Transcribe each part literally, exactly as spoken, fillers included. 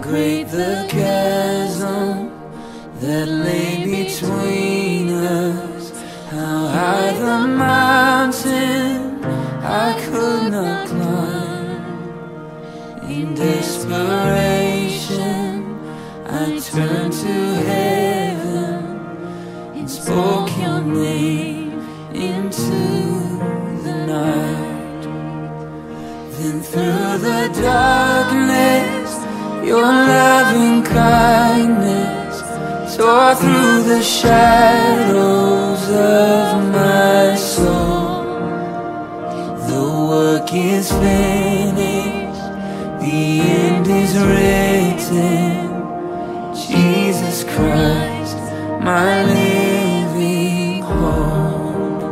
great the chasm that lay between us, how high the mountain I could not climb. In desperation I turned to heaven and spoke your name into the night. Then through the darkness your loving kindness tore through the shadows of my soul. The work is finished, the end is written. Jesus Christ, my living hope.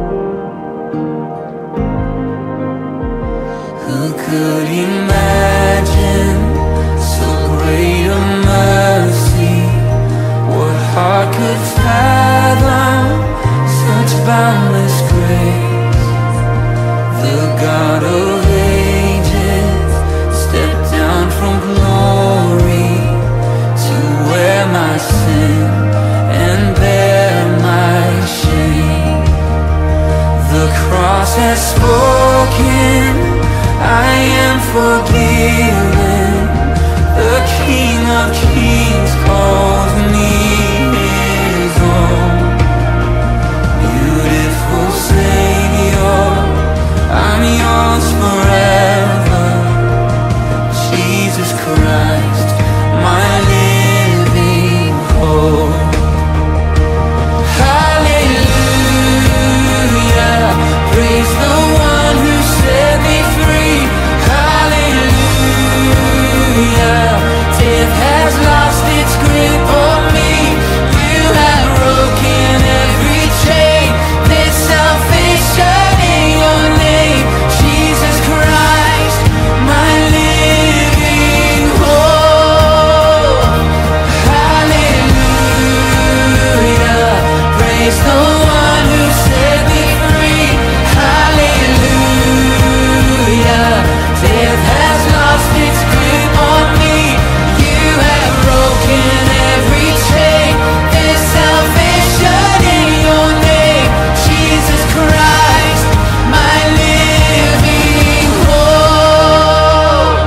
Who could imagine so great a mercy? What heart could fathom such boundless grace? The God of ages stepped down from glory to wear my sin and bear my shame. The cross has spoken, I am forgiven. The King of Kings calls me his own. Beautiful Savior, I'm yours forever. Jesus Christ, my living hope. Hallelujah, praise the one who set me free. Hallelujah, death has lost its grip on me. You have broken every chain. There's salvation in your name, Jesus Christ, my living hope. Hallelujah, praise the one who set me free. Hallelujah, death has lost its grip on me. You have broken every chain. There's salvation in your name, Jesus Christ, my living hope.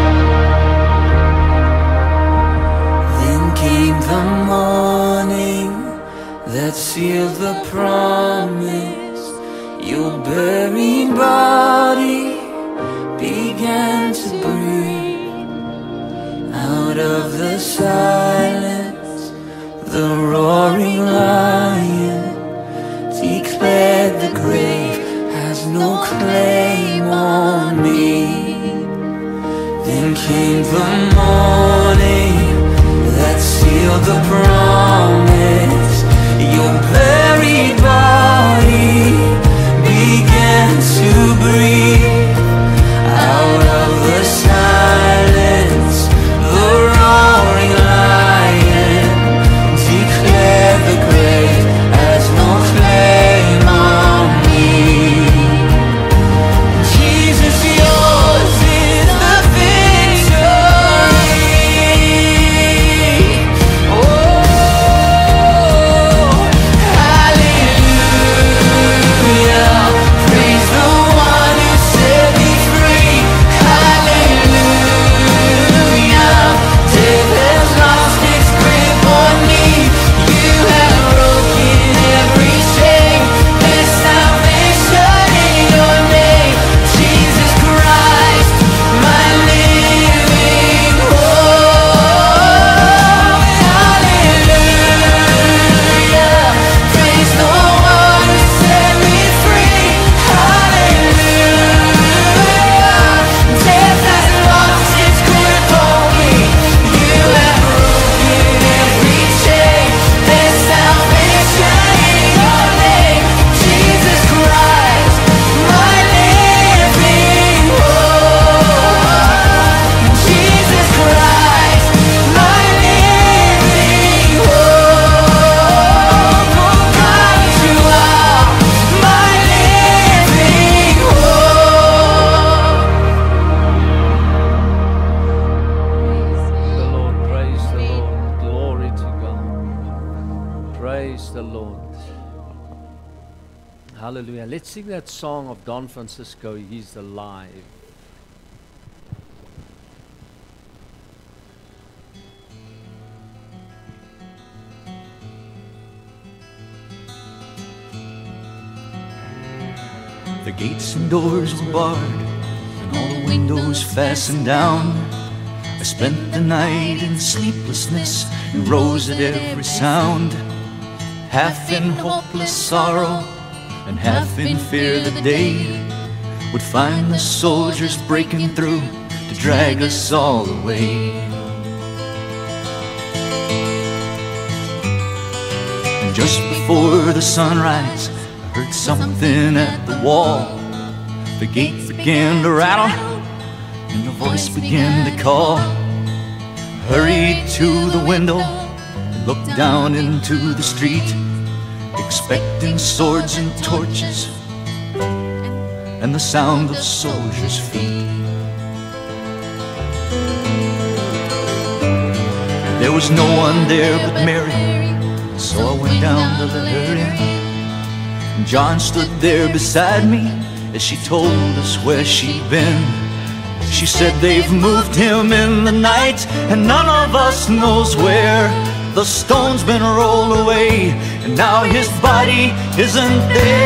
Then came the morning that sealed the promise. Your buried body began to breathe. Out of the silence, the roaring lion declared the grave has no claim on me. Then came the morning that sealed the promise. Your buried body began to breathe. Out of the silence, the roaring lion declared the grave has no claim on me. Jesus, yours is the victory. Oh, hallelujah, praise the one who said the Lord. Hallelujah. Let's sing that song of Don Francisco, He's Alive. The gates and doors were barred, and all the windows fastened down. I spent the night in sleeplessness and rose at every sound, half in hopeless sorrow and half in fear that day would find the soldiers breaking through to drag us all away. And just before the sunrise, I heard something at the wall. The gate began to rattle, and a voice began to call. Hurried to the window and looked down into the street, expecting swords and torches and the sound of soldiers' feet. There was no one there but Mary, so I went down to let her in. John stood there beside me as she told us where she'd been. She said they've moved him in the night and none of us knows where. The stone's been rolled away and now his body isn't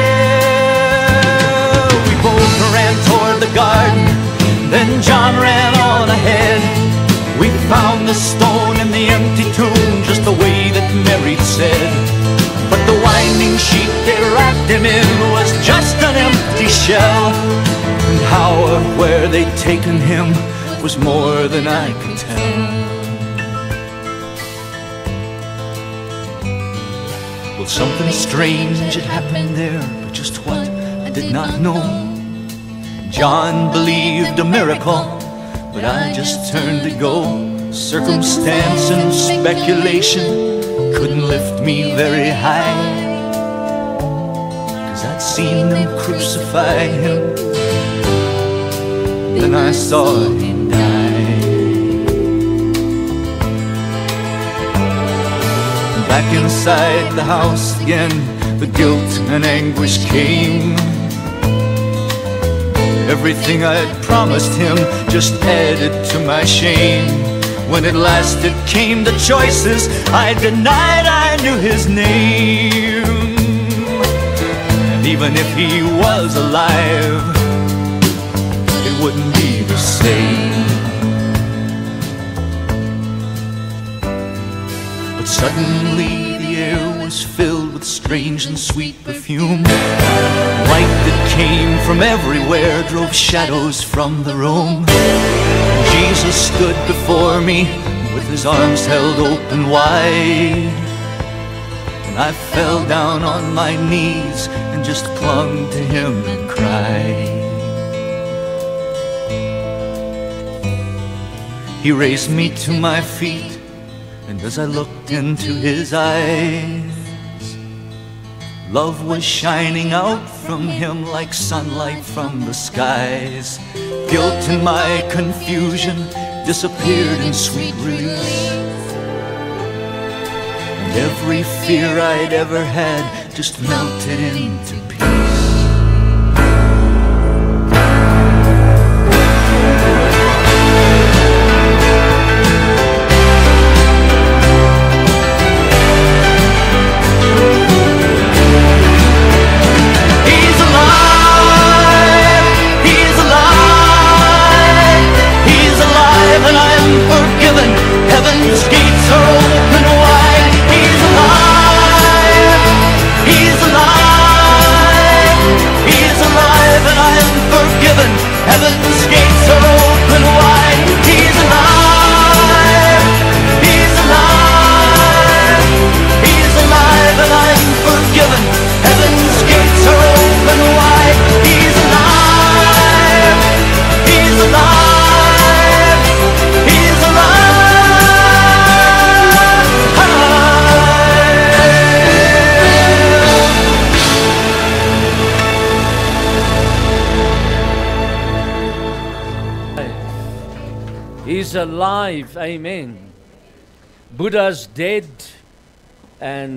there. We both ran toward the garden, then John ran on ahead. We found the stone in the empty tomb just the way that Mary said. But the winding sheet they wrapped him in was just an empty shell. And how or where they'd taken him was more than I could tell. Well, something strange had happened there, but just what I did not know. John believed a miracle, but I just turned to go. Circumstance and speculation couldn't lift me very high, 'cause I'd seen them crucify him, then I saw him die. Back inside the house again, the guilt and anguish came. Everything I'd promised him just added to my shame. When at last it came to choices, I denied I knew his name. And even if he was alive, it wouldn't be the same. But suddenly the air was filled with strange and sweet perfume. Light that came from everywhere drove shadows from the room. Jesus stood before me with his arms held open wide, and I fell down on my knees and just clung to him and cried. He raised me to my feet, and as I looked into his eyes, love was shining out from him like sunlight from the skies. Guilt and my confusion disappeared in sweet release, and every fear I'd ever had just melted into peace. He's alive, amen. Buddha's dead and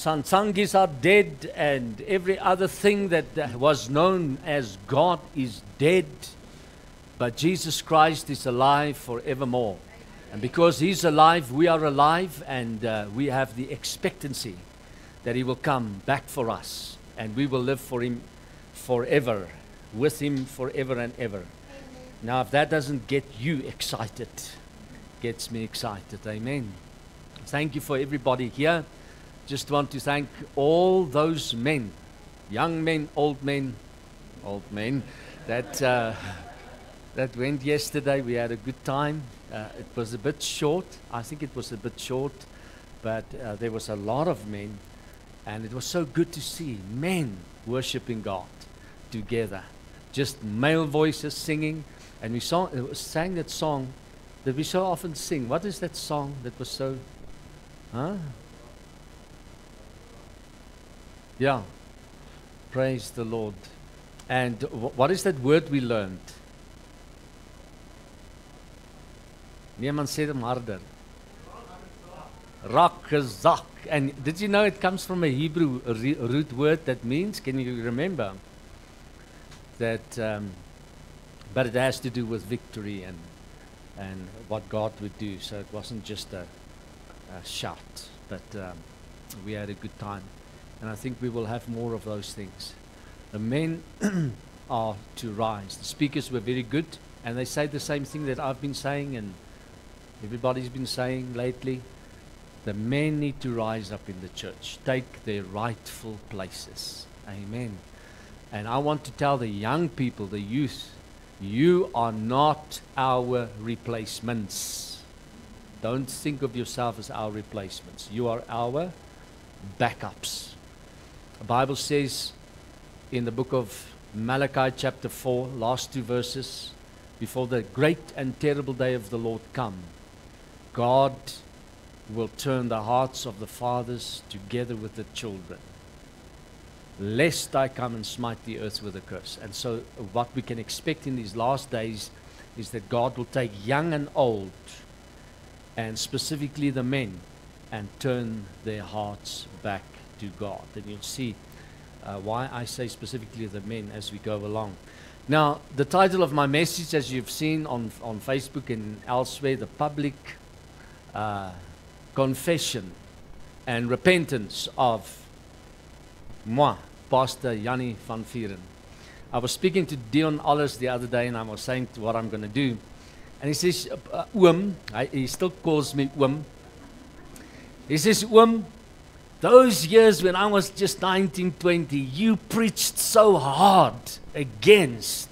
Sansangis are dead, and every other thing that uh, was known as God is dead. But Jesus Christ is alive forevermore. And because He's alive, we are alive, and uh, we have the expectancy that He will come back for us, and we will live for Him forever, with Him forever and ever. Now, if that doesn't get you excited, gets me excited. Amen. Thank you for everybody here. Just want to thank all those men, young men, old men, old men, that uh, that went yesterday. We had a good time. Uh, it was a bit short. I think it was a bit short, but uh, there was a lot of men, and it was so good to see men worshiping God together. Just male voices singing, and we saw, uh, sang that song that we so often sing. What is that song that was so, huh? Yeah, praise the Lord. And w what is that word we learned? Niemand sê dit harder. Rakgezak. And did you know it comes from a Hebrew root word that means, can you remember? That, um, but it has to do with victory and, and what God would do. So it wasn't just a, a shout, but um, we had a good time. And I think we will have more of those things. The men are to rise. The speakers were very good, and they say the same thing that I've been saying and everybody's been saying lately. The men need to rise up in the church, take their rightful places. Amen. And I want to tell the young people, the youth, you are not our replacements. Don't think of yourself as our replacements. You are our backups. The Bible says in the book of Malachi chapter four, last two verses, before the great and terrible day of the Lord come, God will turn the hearts of the fathers together with the children, lest I come and smite the earth with a curse. And so what we can expect in these last days is that God will take young and old, and specifically the men, and turn their hearts back to God. And you'll see uh, why I say specifically the men as we go along. Now, the title of my message, as you've seen on, on Facebook and elsewhere, the public uh, confession and repentance of moi, Pastor Jannie van Vieren. I was speaking to Dion Allers the other day, and I was saying to what I'm going to do. And he says, uh, Oom, I, he still calls me Oom. He says, Oom, those years when I was just nineteen, twenty, you preached so hard against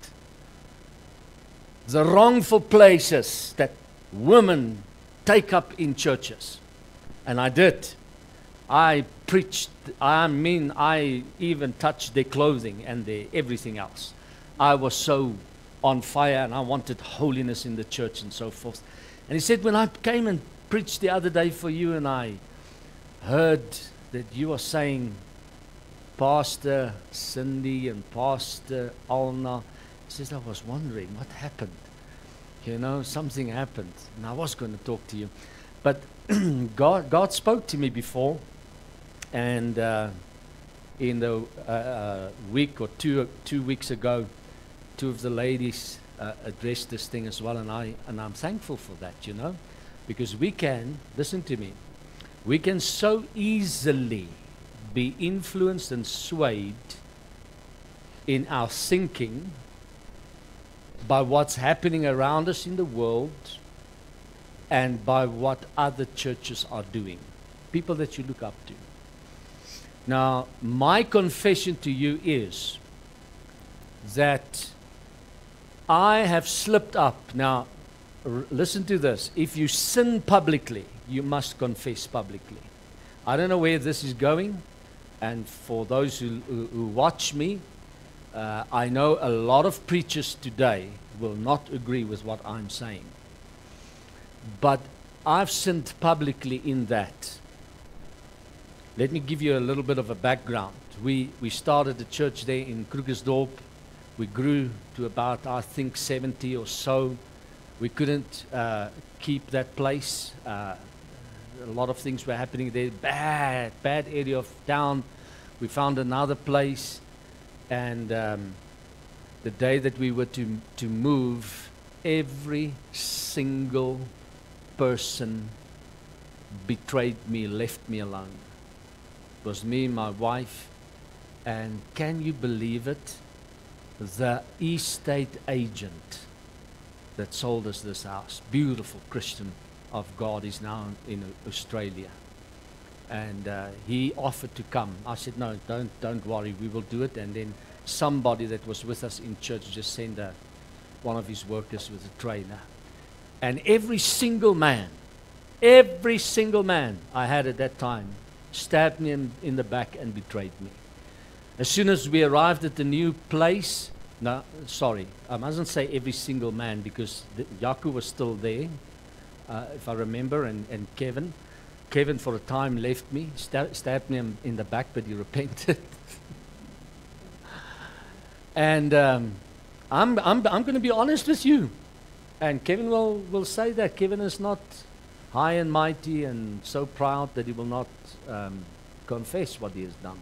the wrongful places that women take up in churches. And I did. I preached, I mean, I even touched their clothing and their everything else. I was so on fire, and I wanted holiness in the church and so forth. And he said, when I came and preached the other day for you, and I heard that you were saying, Pastor Cindy and Pastor Alna, he says, I was wondering what happened. You know, something happened, and I was going to talk to you. But God, God spoke to me before, and uh, in the uh, uh, week or two, two weeks ago, two of the ladies uh, addressed this thing as well, and I and I'm thankful for that, you know, because we can, listen to me, we can so easily be influenced and swayed in our thinking by what's happening around us in the world and by what other churches are doing, people that you look up to. Now, my confession to you is that I have slipped up. Now, r listen to this. If you sin publicly, you must confess publicly. I don't know where this is going, and for those who, who, who watch me, uh, I know a lot of preachers today will not agree with what I'm saying. But I've sinned publicly in that. Let me give you a little bit of a background. We, we started a church there in Krugersdorp. We grew to about, I think, seventy or so. We couldn't uh, keep that place. Uh, a lot of things were happening there. Bad, bad area of town. We found another place, and um, the day that we were to to move, every single person betrayed me, left me alone. It was me, my wife, and can you believe it? The estate agent that sold us this house, beautiful Christian of God, is now in Australia. And uh, he offered to come. I said, no, don't, don't worry, we will do it. And then somebody that was with us in church just sent a, one of his workers with a trailer. And every single man, every single man I had at that time stabbed me in, in the back and betrayed me. As soon as we arrived at the new place, no, sorry, I mustn't say every single man, because the, Yaku was still there, uh, if I remember, and, and Kevin. Kevin for a time left me, stab, stabbed me in, in the back, but he repented. And um, I'm, I'm, I'm going to be honest with you. And Kevin will, will say that. Kevin is not high and mighty and so proud that he will not um, confess what he has done.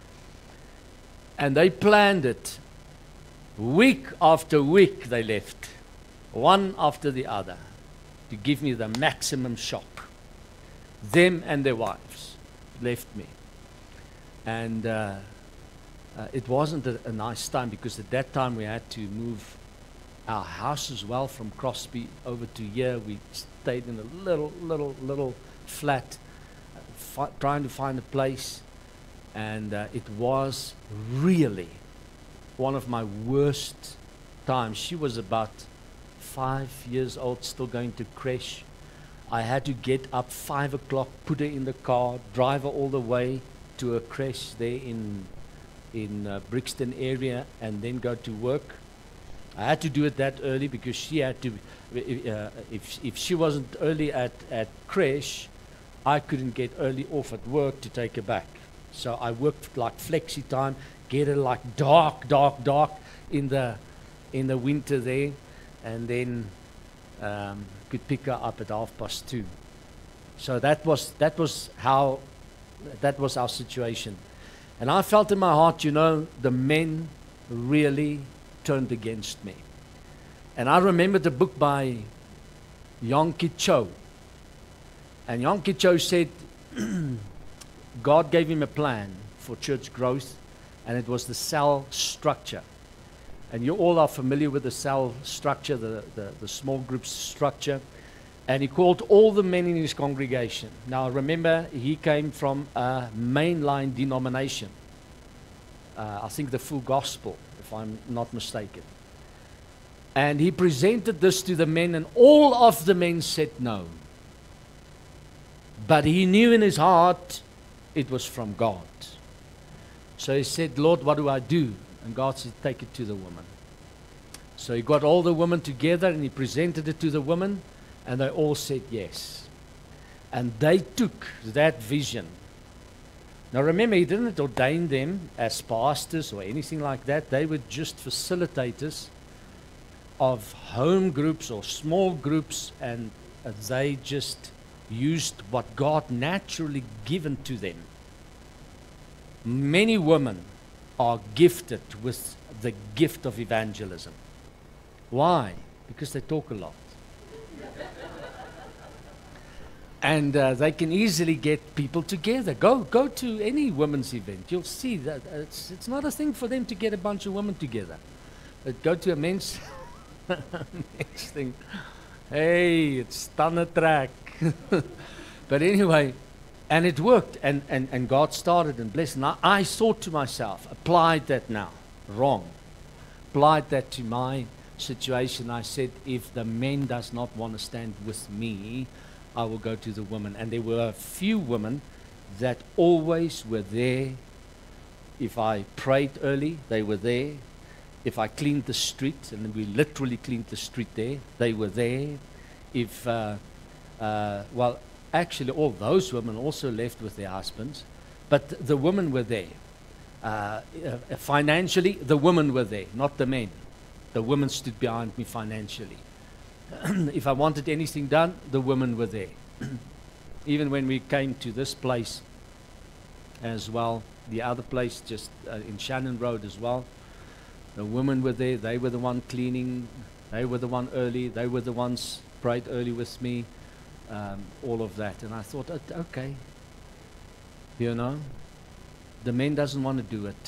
And they planned it. Week after week they left, one after the other, to give me the maximum shock. Them and their wives left me. And uh, uh, it wasn't a, a nice time, because at that time we had to move our house as well from Crosby over to here. We stayed in a little, little, little flat, uh, fi trying to find a place. And uh, it was really one of my worst times. She was about five years old, still going to creche. I had to get up five o'clock, put her in the car, drive her all the way to a creche there in in uh, Brixton area, and then go to work. I had to do it that early because she had to. Uh, if if she wasn't early at at creche, I couldn't get early off at work to take her back. So I worked like flexi time, get her like dark, dark, dark in the in the winter there, and then um, could pick her up at half past two. So that was that was how that was our situation. And I felt in my heart, you know, the men really turned against me. And I remember the book by Yonggi Cho. And Yonggi Cho said God gave him a plan for church growth, and it was the cell structure. And you all are familiar with the cell structure, the, the, the small group structure. And he called all the men in his congregation. Now remember, he came from a mainline denomination. Uh, I think the Full Gospel, if I'm not mistaken. And he presented this to the men, and all of the men said no. But he knew in his heart it was from God. So he said, Lord, what do I do? And God said, take it to the woman. So he got all the women together and he presented it to the women, and they all said yes. And they took that vision. Now remember, he didn't ordain them as pastors or anything like that. They were just facilitators of home groups or small groups, and uh, they just used what God naturally given to them. Many women are gifted with the gift of evangelism. Why? Because they talk a lot. And uh, they can easily get people together. Go go to any women's event. You'll see that it's, it's not a thing for them to get a bunch of women together. But go to a men's, men's thing. Hey, it's done a track. But anyway, and it worked. And, and, and God started and blessed. And I, I thought to myself, applied that now. Wrong. Applied that to my situation. I said, if the men does not want to stand with me, I will go to the women. And there were a few women that always were there. If I prayed early, they were there. If I cleaned the street, and we literally cleaned the street there, they were there. If, uh, uh, well, actually all those women also left with their husbands, but th the women were there. Uh, uh, financially, the women were there, not the men. The women stood behind me financially. If I wanted anything done, the women were there. even when we came to this place as well, the other place just uh, in Shannon Road as well, the women were there. They were the one cleaning. They were the one early. They were the ones prayed early with me. Um, all of that. And I thought, "O- okay, you know, the men doesn't want to do it.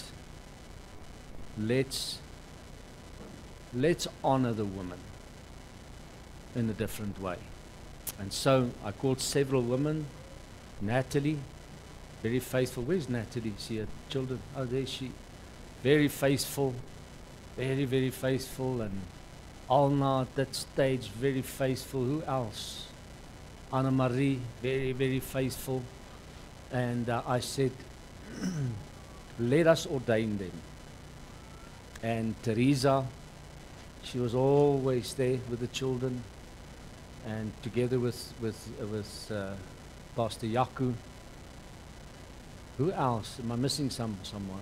Let's let's honor the woman in a different way." And so I called several women. Natalie, very faithful. Where's Natalie? She had children. Oh, there she. Very faithful. Very, very faithful. And Alna at that stage, very faithful. Who else? Anna Marie, very, very faithful. And uh, I said, let us ordain them. And Teresa, she was always there with the children, and together with with uh, with uh, Pastor Yaku. Who else? Am I missing some someone?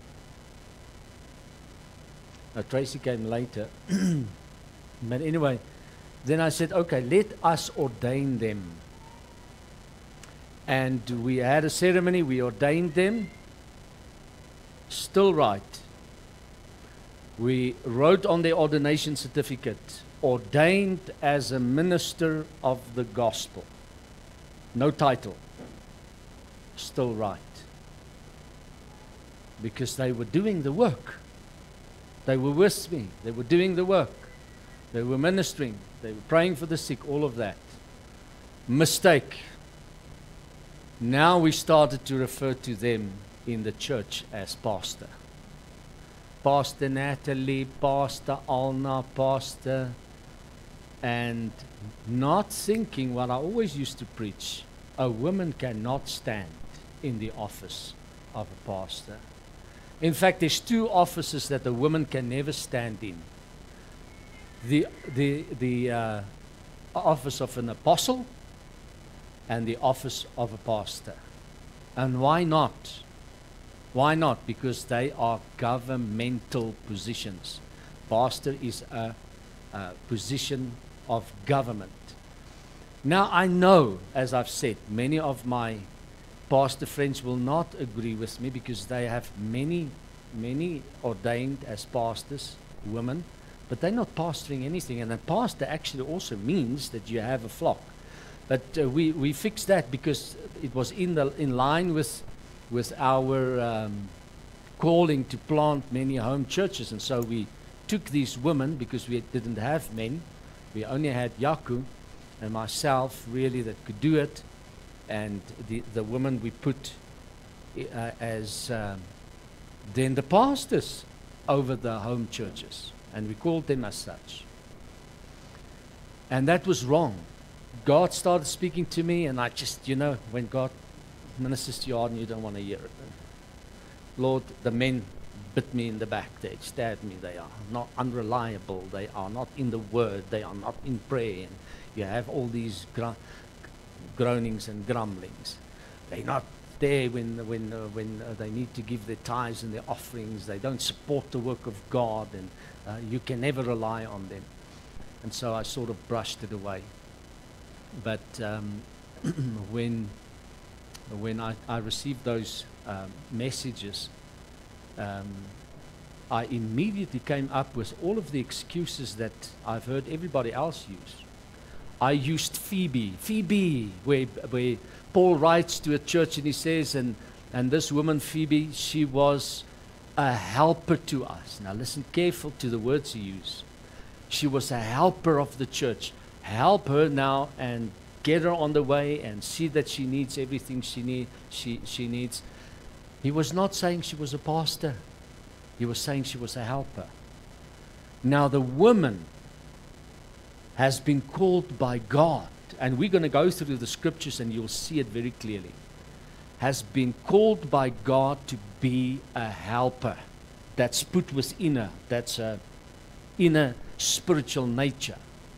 Now, Tracy came later. But anyway, then I said, okay, let us ordain them. And we had a ceremony, we ordained them. Still right. We wrote on their ordination certificate, ordained as a minister of the gospel. No title. Still right. Because they were doing the work. They were with me. They were doing the work. They were ministering. They were praying for the sick, all of that. Mistake. Now we started to refer to them in the church as pastor. Pastor Natalie, Pastor Alna, Pastor, and not thinking what I always used to preach, a woman cannot stand in the office of a pastor. In fact, there's two offices that a woman can never stand in. The, the, the uh, office of an apostle and the office of a pastor. And why not? Why not? Because they are governmental positions. Pastor is a, a position of government. Now I know, as I've said, many of my pastor friends will not agree with me because they have many, many ordained as pastors, women, but they're not pastoring anything. And a pastor actually also means that you have a flock. But uh, we, we fixed that because it was in, the, in line with, with our um, calling to plant many home churches. And so we took these women, because we didn't have men. We only had Yaku and myself really that could do it. And the, the women we put uh, as um, then the pastors over the home churches. And we called them as such. And that was wrong. God started speaking to me, and I just, you know, when God ministers to your heart and you don't want to hear it. Lord, the men bit me in the back. They stabbed me. They are not unreliable. They are not in the word. They are not in prayer. And you have all these gro groanings and grumblings. They're not there when, when, uh, when uh, they need to give their tithes and their offerings. They don't support the work of God, and uh, you can never rely on them. And so I sort of brushed it away. But um, when when I, I received those um, messages, um, I immediately came up with all of the excuses that I've heard everybody else use. I used Phoebe, Phoebe, where, where Paul writes to a church and he says, and, and this woman Phoebe, she was a helper to us. Now listen careful to the words he used. She was a helper of the church. Help her now and get her on the way and see that she needs everything she, need, she, she needs. He was not saying she was a pastor. He was saying she was a helper. Now the woman has been called by God, and we're going to go through the scriptures and you'll see it very clearly, has been called by God to be a helper. That's put within her. That's a inner spiritual nature.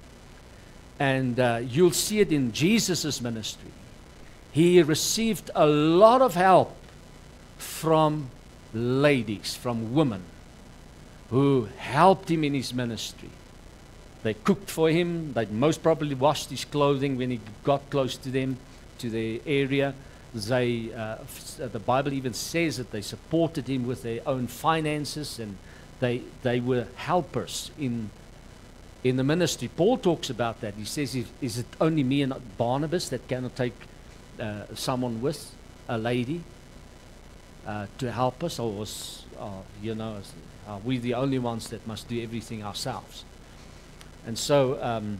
And uh, you'll see it in Jesus' ministry. He received a lot of help from ladies, from women, who helped him in his ministry. They cooked for him. They most probably washed his clothing when he got close to them, to their area. They, uh, f- the Bible even says that they supported him with their own finances, and they they were helpers in in the ministry. Paul talks about that. He says, if, is it only me and not Barnabas that cannot take uh, someone with, a lady, uh, to help us? Or, was, uh, you know, are we the only ones that must do everything ourselves? And so, um,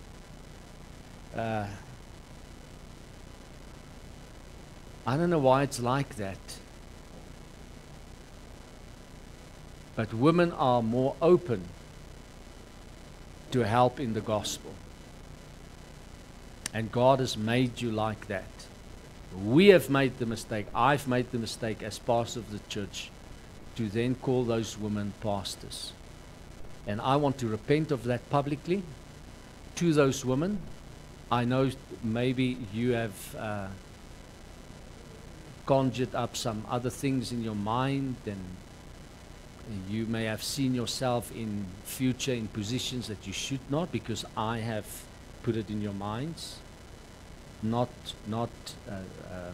uh, I don't know why it's like that. But women are more open to help in the gospel. And God has made you like that. We have made the mistake, I've made the mistake as pastor of the church, to then call those women pastors. And I want to repent of that publicly to those women. I know maybe you have uh, conjured up some other things in your mind, and you may have seen yourself in future in positions that you should not, because I have put it in your minds. Not, not, uh, um,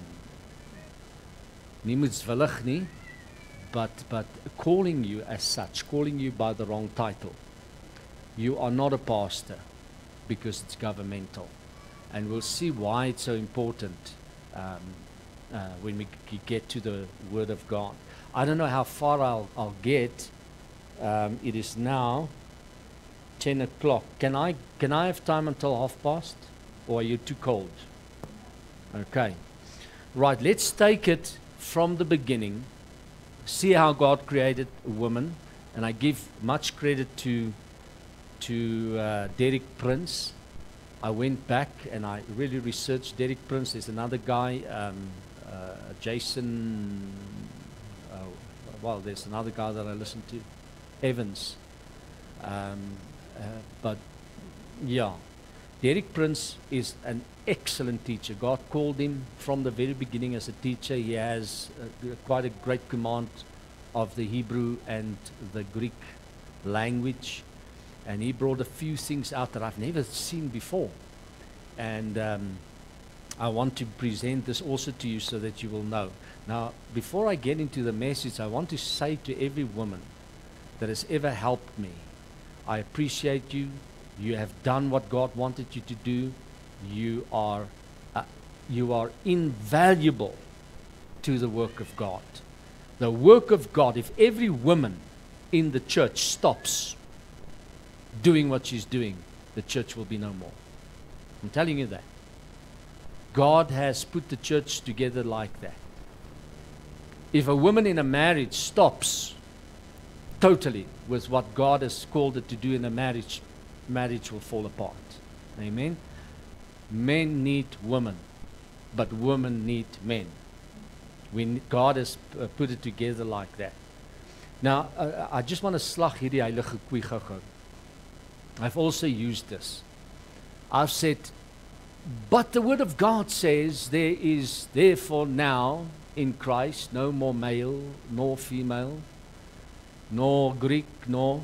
nie moedswillig nie, but, but calling you as such, calling you by the wrong title. You are not a pastor because it's governmental. And we'll see why it's so important um, uh, when we g- get to the Word of God. I don't know how far I'll, I'll get. Um, it is now ten o'clock. Can I, can I have time until half past? Or are you too cold? Okay. Right, let's take it from the beginning. See how God created a woman. And I give much credit to, to uh, Derek Prince. I went back and I really researched Derek Prince. There's another guy, um, uh, Jason... Uh, well, there's another guy that I listen to, Evans. Um, uh, but, yeah, Derek Prince is an excellent teacher. God called him from the very beginning as a teacher. He has uh, quite a great command of the Hebrew and the Greek language. And he brought a few things out that I've never seen before. And um, I want to present this also to you so that you will know. Now, before I get into the message, I want to say to every woman that has ever helped me, I appreciate you. You have done what God wanted you to do. You are, uh, you are invaluable to the work of God. The work of God, if every woman in the church stops doing what she's doing, the church will be no more. I'm telling you that. God has put the church together like that. If a woman in a marriage stops totally with what God has called her to do in a marriage, marriage will fall apart. Amen. Men need women, but women need men. We need, God has uh, put it together like that. Now, uh, I just want to slag hierdie heilige koei gou-gou. I've also used this. I've said, but the Word of God says there is therefore now in Christ no more male nor female, nor Greek nor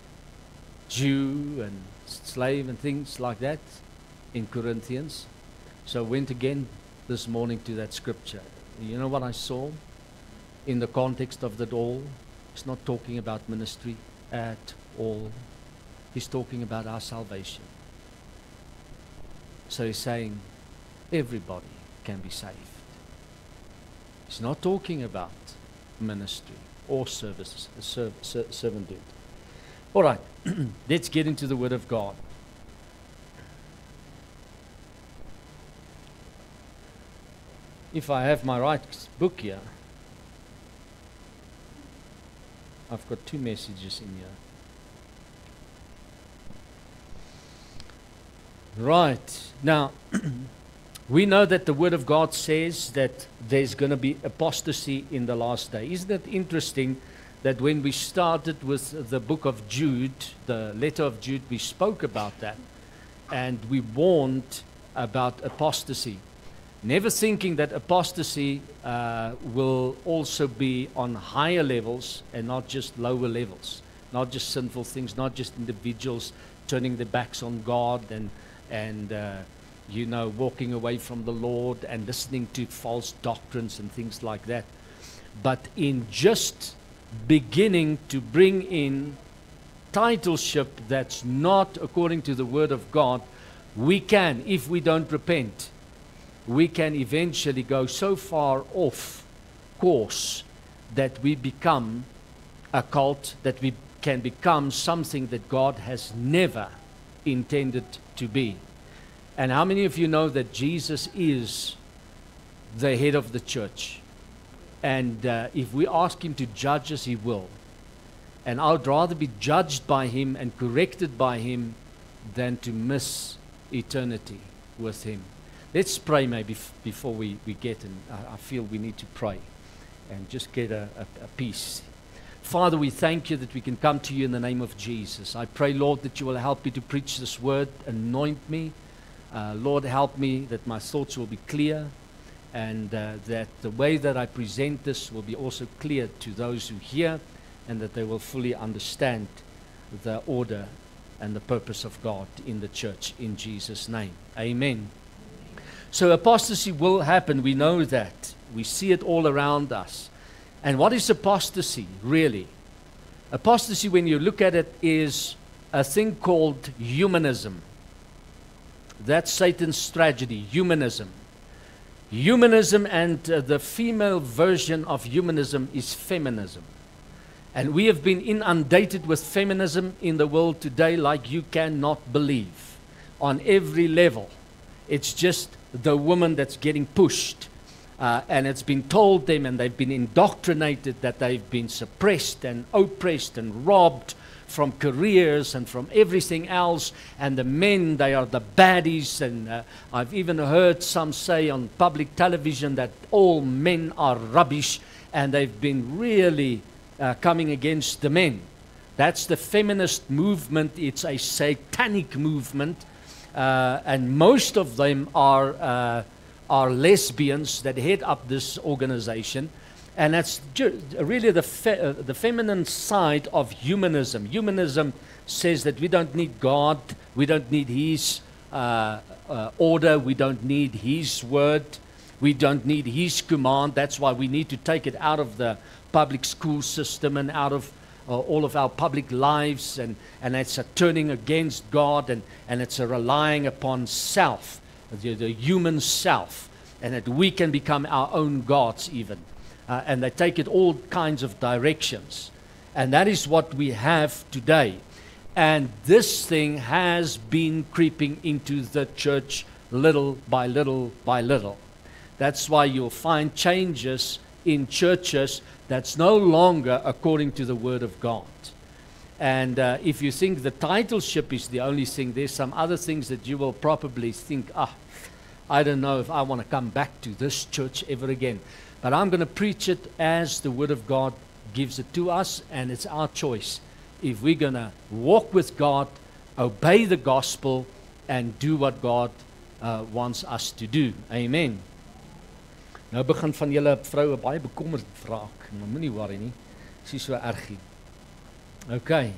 Jew and slave and things like that in Corinthians. So I went again this morning to that scripture. You know what I saw in the context of that all? It's not talking about ministry at all. He's talking about our salvation. So he's saying everybody can be saved. He's not talking about ministry or service, serv ser servanthood. All right, let's get into the Word of God. If I have my right book here, I've got two messages in here. Right. Now, we know that the Word of God says that there's going to be apostasy in the last day. Isn't it interesting that when we started with the book of Jude, the letter of Jude, we spoke about that. And we warned about apostasy. Never thinking that apostasy uh, will also be on higher levels and not just lower levels. Not just sinful things, not just individuals turning their backs on God and and uh, you know, walking away from the Lord and listening to false doctrines and things like that. But in just beginning to bring in titleship that's not according to the Word of God, we can, if we don't repent, we can eventually go so far off course that we become a cult, that we can become something that God has never intended to be. And how many of you know that Jesus is the head of the church? And uh, if we ask him to judge us, he will. And I would rather be judged by him and corrected by him than to miss eternity with him. Let's pray maybe f- before we, we get, and I, I feel we need to pray and just get a, a, a peace. Father, we thank you that we can come to you in the name of Jesus. I pray, Lord, that you will help me to preach this word, anoint me. Uh, Lord, help me that my thoughts will be clear, and uh, that the way that I present this will be also clear to those who hear, and that they will fully understand the order and the purpose of God in the church, in Jesus' name. Amen. So apostasy will happen. We know that. We see it all around us. And what is apostasy, really? Apostasy, when you look at it, is a thing called humanism. That's Satan's tragedy, humanism. Humanism, and uh, the female version of humanism is feminism. And we have been inundated with feminism in the world today like you cannot believe. On every level. It's just the woman that's getting pushed. Uh, and it's been told them, and they've been indoctrinated, that they've been suppressed and oppressed and robbed from careers and from everything else. And the men, they are the baddies. And uh, I've even heard some say on public television that all men are rubbish, and they've been really uh, coming against the men. That's the feminist movement. It's a satanic movement, uh, and most of them are uh, are lesbians that head up this organization. And that's ju- really the fe- uh, the feminine side of humanism. Humanism says that we don't need God, we don't need His uh, uh, order, we don't need His word, we don't need His command. That's why we need to take it out of the public school system and out of uh, all of our public lives. And, and it's a turning against God, and, and it's a relying upon self, the, the human self, and that we can become our own gods even. Uh, and they take it all kinds of directions. And that is what we have today. And this thing has been creeping into the church little by little by little. That's why you'll find changes in churches that's no longer according to the Word of God. And uh, if you think the titleship is the only thing, there's some other things that you will probably think, ah, I don't know if I want to come back to this church ever again. But I'm going to preach it as the Word of God gives it to us, and it's our choice. If we're going to walk with God, obey the gospel, and do what God uh, wants us to do. Amen. Nou begin van julle vroue baie bekommerd raak. Maar moenie worry nie. Dis nie so erg nie. Okay.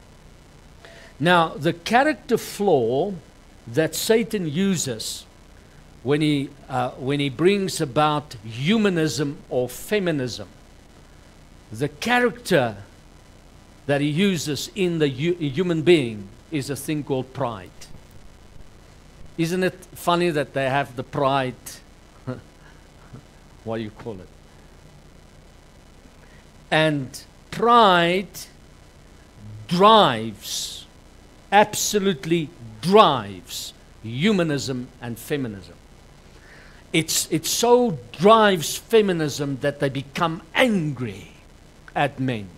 Now, the character flaw that Satan uses when he uh, when he brings about humanism or feminism, the character that he uses in the hu- human being is a thing called pride. Isn't it funny that they have the pride? What do you call it? And pride drives, absolutely drives humanism and feminism. It's, it so drives feminism that they become angry at men.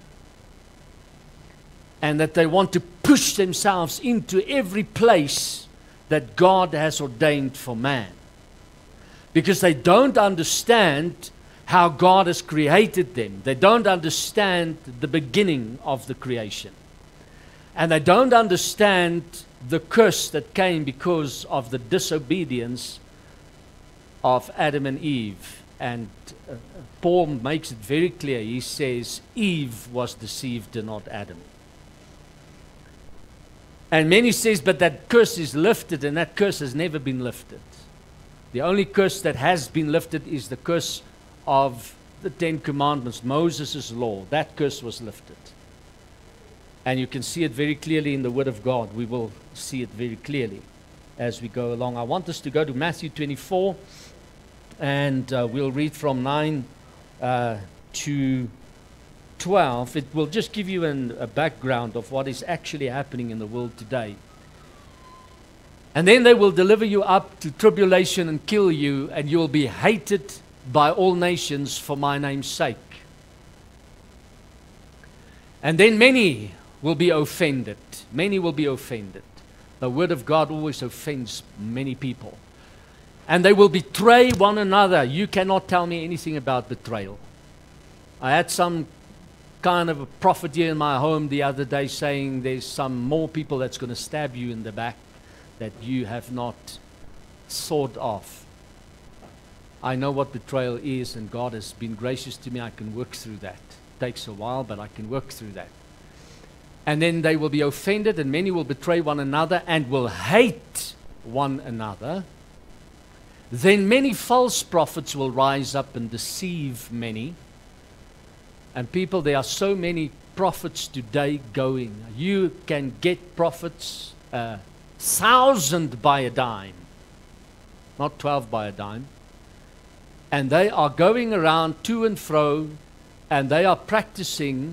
And that they want to push themselves into every place that God has ordained for man. Because they don't understand how God has created them. They don't understand the beginning of the creation. And they don't understand the curse that came because of the disobedience of Adam and Eve. And uh, Paul makes it very clear. He says Eve was deceived and not Adam. And many says, but that curse is lifted, and that curse has never been lifted. The only curse that has been lifted is the curse of the Ten Commandments, Moses' law. That curse was lifted. And you can see it very clearly in the Word of God. We will see it very clearly as we go along. I want us to go to Matthew twenty-four, and uh, we'll read from nine uh, to twelve. It will just give you an, a background of what is actually happening in the world today. And then they will deliver you up to tribulation and kill you, and you will be hated by all nations for my name's sake. And then many will be offended. Many will be offended. The Word of God always offends many people. And they will betray one another. You cannot tell me anything about betrayal. I had some kind of a prophet here in my home the other day saying there's some more people that's going to stab you in the back that you have not sawed off. I know what betrayal is, and God has been gracious to me. I can work through that. It takes a while, but I can work through that. And then they will be offended, and many will betray one another and will hate one another. Then many false prophets will rise up and deceive many. And people, there are so many prophets today going. You can get prophets a thousand by a dime, not twelve by a dime. And they are going around to and fro, and they are practicing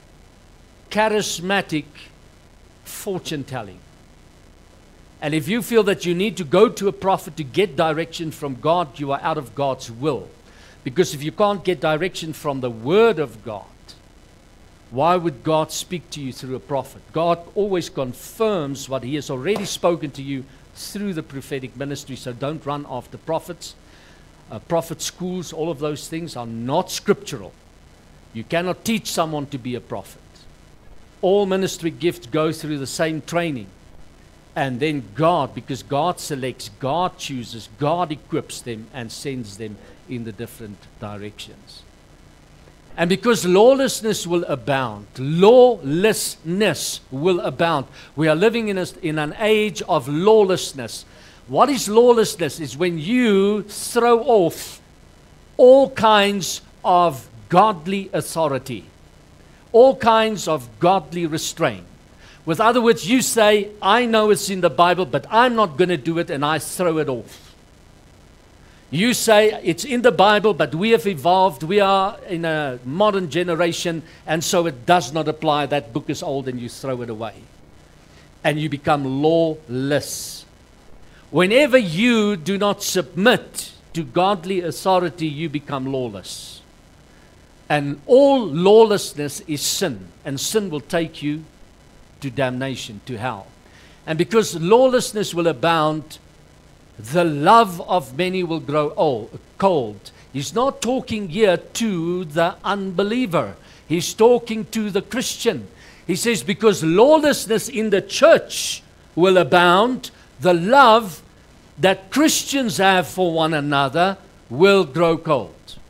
charismatic fortune telling. And if you feel that you need to go to a prophet to get direction from God, you are out of God's will. Because if you can't get direction from the Word of God, why would God speak to you through a prophet? God always confirms what He has already spoken to you through the prophetic ministry. So don't run after prophets. Uh, prophet schools, all of those things are not scriptural. You cannot teach someone to be a prophet. All ministry gifts go through the same training. And then God, because God selects, God chooses, God equips them and sends them in the different directions. And because lawlessness will abound, lawlessness will abound. We are living in, a, in an age of lawlessness. What is lawlessness? Is when you throw off all kinds of godly authority, all kinds of godly restraint. With other words, you say, I know it's in the Bible, but I'm not going to do it, and I throw it off. You say, it's in the Bible, but we have evolved. We are in a modern generation, and so it does not apply. That book is old, and you throw it away. And you become lawless. Whenever you do not submit to godly authority, you become lawless. And all lawlessness is sin, and sin will take you to damnation, to hell. And because lawlessness will abound, the love of many will grow old, cold. He's not talking here to the unbeliever. He's talking to the Christian. He says, because lawlessness in the church will abound, the love that Christians have for one another will grow cold.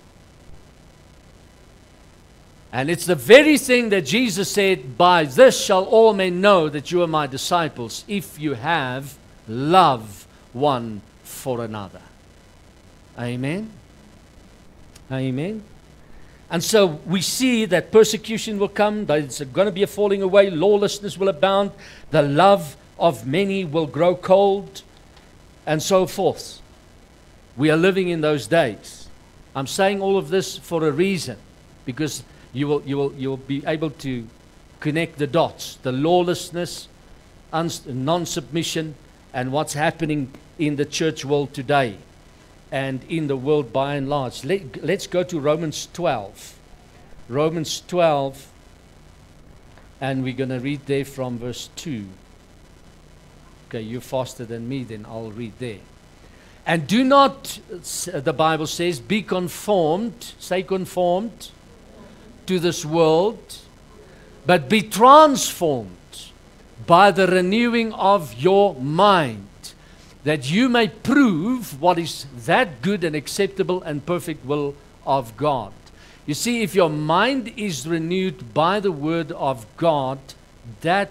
And it's the very thing that Jesus said, by this shall all men know that you are my disciples, if you have love one for another. Amen? Amen? And so we see that persecution will come, there's going to be a falling away, lawlessness will abound, the love of many will grow cold, and so forth. We are living in those days. I'm saying all of this for a reason, because you will, you will, you will be able to connect the dots, the lawlessness, non-submission, and what's happening in the church world today and in the world by and large. Let, let's go to Romans twelve. Romans twelve, and we're going to read there from verse two. Okay, you're faster than me, then I'll read there. And do not, the Bible says, be conformed, say conformed, to this world, but be transformed by the renewing of your mind, that you may prove what is that good and acceptable and perfect will of God. You see, if your mind is renewed by the word of God, that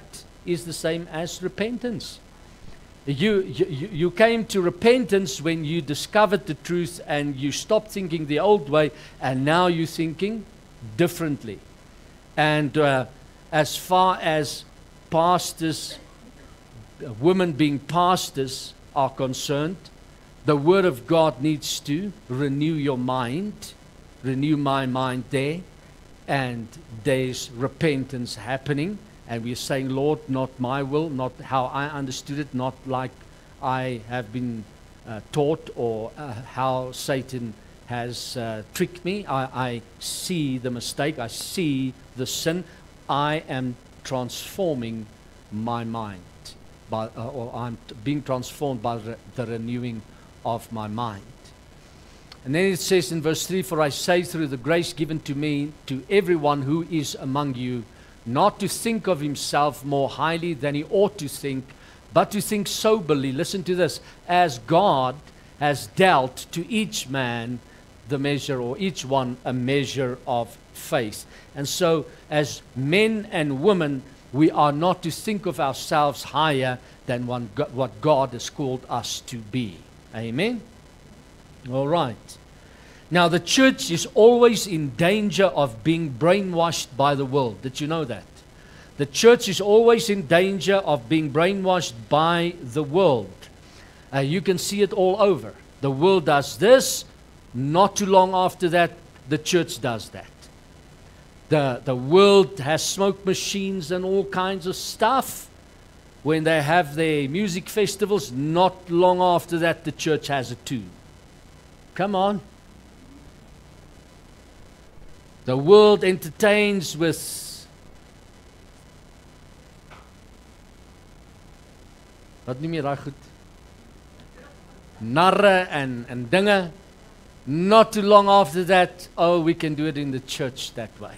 is the same as repentance. You, you, you came to repentance when you discovered the truth and you stopped thinking the old way, and now you're thinking differently. And uh, as far as pastors, women being pastors are concerned, the Word of God needs to renew your mind, renew my mind there, and there's repentance happening. And we're saying, Lord, not my will, not how I understood it, not like I have been uh, taught, or uh, how Satan has uh, tricked me. I, I see the mistake. I see the sin. I am transforming my mind, by, uh, or I'm t- being transformed by re- the renewing of my mind. And then it says in verse three, for I say through the grace given to me, to everyone who is among you, not to think of himself more highly than he ought to think, but to think soberly. Listen to this. As God has dealt to each man the measure, or each one a measure of faith. And so as men and women, we are not to think of ourselves higher than one, what God has called us to be. Amen? All right. Now, the church is always in danger of being brainwashed by the world. Did you know that? The church is always in danger of being brainwashed by the world. Uh, you can see it all over. The world does this. Not too long after that, the church does that. The, the world has smoke machines and all kinds of stuff. When they have their music festivals, not long after that, the church has it too. Come on. The world entertains with wat nie meer daai goed narre en en dinge. Not too long after that, oh, we can do it in the church that way.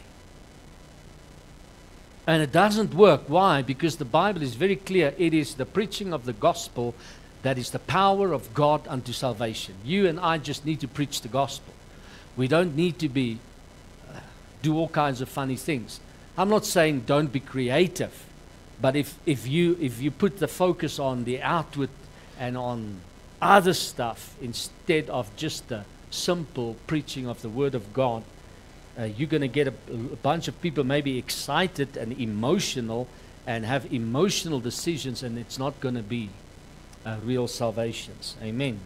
And it doesn't work. Why? Because the Bible is very clear. It is the preaching of the gospel that is the power of God unto salvation. You and I just need to preach the gospel. We don't need to be uh, do all kinds of funny things. I'm not saying don't be creative, but if if you if you put the focus on the outward and on other stuff instead of just the simple preaching of the Word of God, uh, you're going to get a, a bunch of people maybe excited and emotional and have emotional decisions, and it's not going to be uh, real salvations. Amen.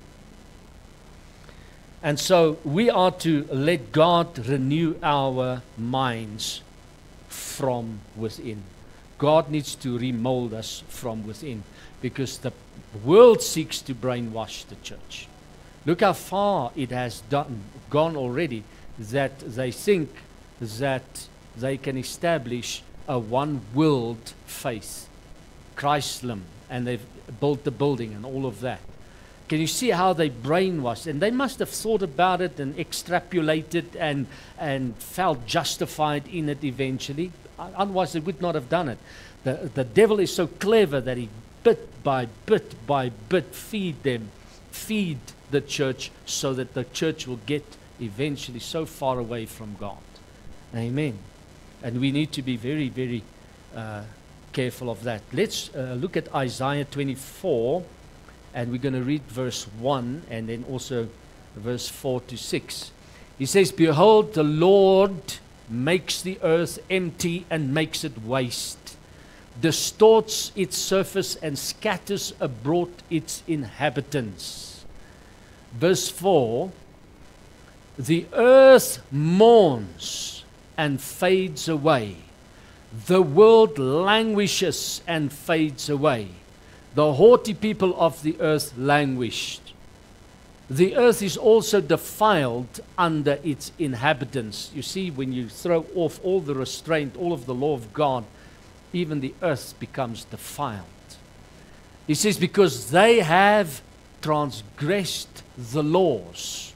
And so we are to let God renew our minds from within. God needs to remold us from within, because the world seeks to brainwash the church. Look how far it has done, gone already, that they think that they can establish a one-world faith, Christendom, and they've built the building and all of that. Can you see how they brainwashed? And they must have thought about it and extrapolated and, and felt justified in it eventually. Otherwise, they would not have done it. The, the devil is so clever that he bit by bit by bit feed them, feed the church, so that the church will get eventually so far away from God. Amen. And we need to be very, very uh, careful of that. Let's uh, look at Isaiah twenty-four, and we're going to read verse one and then also verse four to six. He says, behold, the Lord makes the earth empty and makes it waste, distorts its surface and scatters abroad its inhabitants. Verse four, the earth mourns and fades away. The world languishes and fades away. The haughty people of the earth languished. The earth is also defiled under its inhabitants. You see, when you throw off all the restraint, all of the law of God, even the earth becomes defiled. He says, because they have transgressed the laws,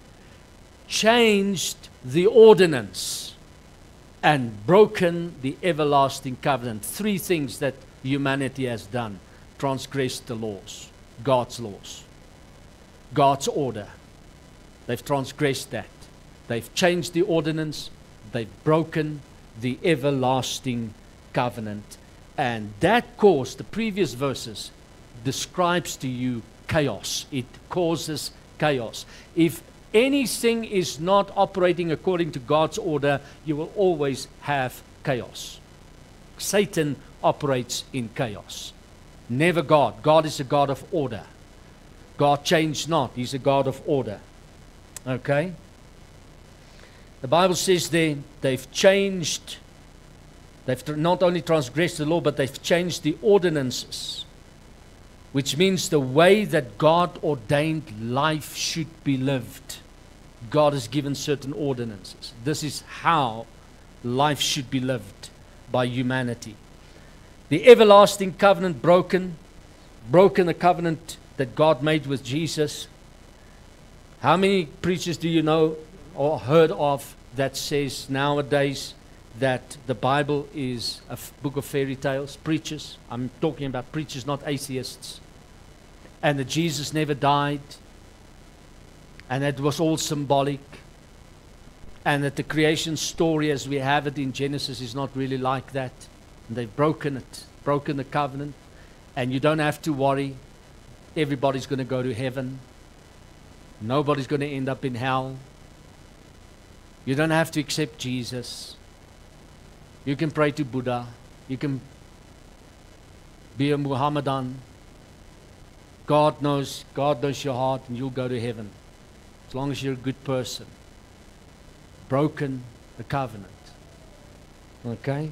changed the ordinance, and broken the everlasting covenant. Three things that humanity has done: transgressed the laws, God's laws, God's order. They've transgressed that. They've changed the ordinance. They've broken the everlasting covenant. And that cause, the previous verses, describes to you chaos. It causes chaos. If anything is not operating according to God's order, you will always have chaos. Satan operates in chaos. Never God. God is a God of order. God changed not. He's a God of order. Okay? The Bible says there, they've changed, they've tr- not only transgressed the law, but they've changed the ordinances, which means the way that God ordained life should be lived. God has given certain ordinances. This is how life should be lived by humanity. The everlasting covenant broken, broken the covenant that God made with Jesus. How many preachers do you know or heard of that says nowadays that the Bible is a f- book of fairy tales? Preachers. I'm talking about preachers, not atheists. And that Jesus never died. And that it was all symbolic. And that the creation story as we have it in Genesis is not really like that. And they've broken it, broken the covenant. And you don't have to worry. Everybody's going to go to heaven. Nobody's going to end up in hell. You don't have to accept Jesus. You can pray to Buddha. You can be a Muhammadan. God knows, God knows your heart, and you'll go to heaven. As long as you're a good person. Broken the covenant. Okay?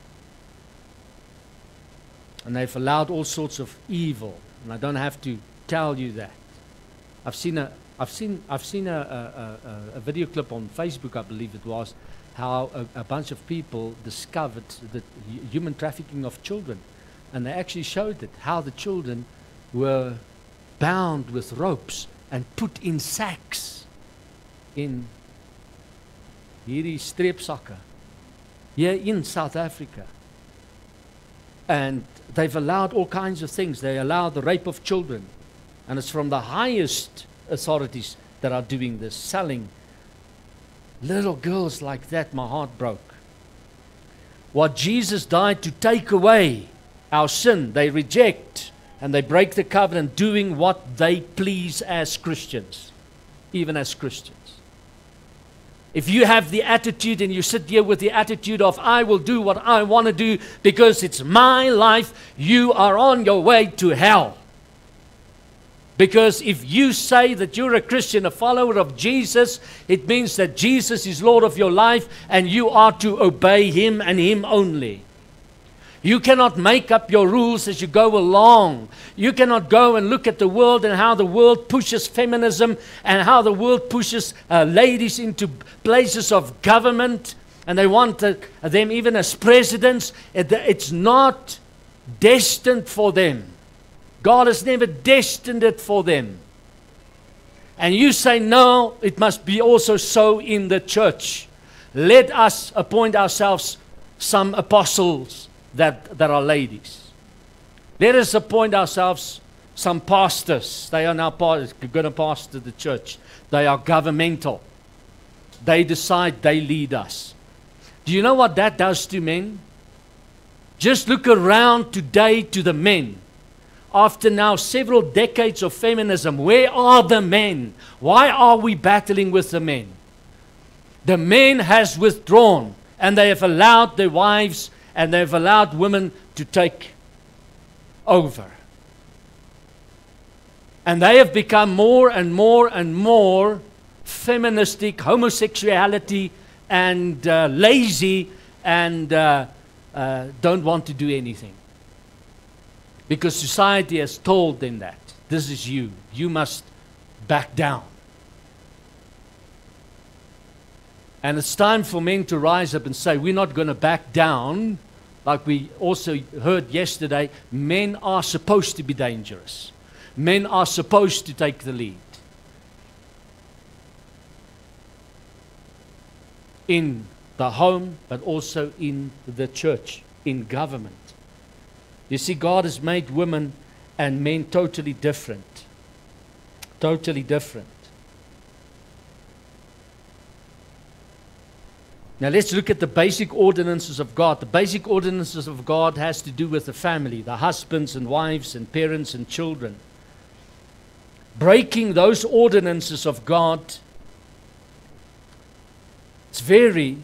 And they've allowed all sorts of evil. And I don't have to tell you that. I've seen a I've seen I've seen a, a, a, a video clip on Facebook, I believe it was, how a, a bunch of people discovered the human trafficking of children, and they actually showed it, how the children were bound with ropes and put in sacks in hierdie streepsakke here in South Africa. And they've allowed all kinds of things. They allow the rape of children, and it's from the highest authorities that are doing this, selling little girls like that. My heart broke. What Jesus died to take away our sin, they reject and they break the covenant, doing what they please as Christians, even as Christians. If you have the attitude and you sit here with the attitude of, I will do what I want to do because it's my life, you are on your way to hell. Because if you say that you're a Christian, a follower of Jesus, it means that Jesus is Lord of your life and you are to obey Him and Him only. You cannot make up your rules as you go along. You cannot go and look at the world and how the world pushes feminism and how the world pushes uh, ladies into places of government, and they want uh, them even as presidents. It, it's not destined for them. God has never destined it for them. And you say, no, it must be also so in the church. Let us appoint ourselves some apostles that, that are ladies. Let us appoint ourselves some pastors. They are now going to pastor the church. They are governmental. They decide, they lead us. Do you know what that does to men? Just look around today to the men. After now several decades of feminism, where are the men? Why are we battling with the men? The men has withdrawn, and they have allowed their wives and they have allowed women to take over. And they have become more and more and more feministic, homosexuality, and uh, lazy, and uh, uh, don't want to do anything. Because society has told them that. This is you. You must back down. And it's time for men to rise up and say, we're not going to back down. Like we also heard yesterday, men are supposed to be dangerous. Men are supposed to take the lead. In the home, but also in the church, in government. You see, God has made women and men totally different. Totally different. Now let's look at the basic ordinances of God. The basic ordinances of God has to do with the family, the husbands and wives and parents and children. Breaking those ordinances of God, it's very,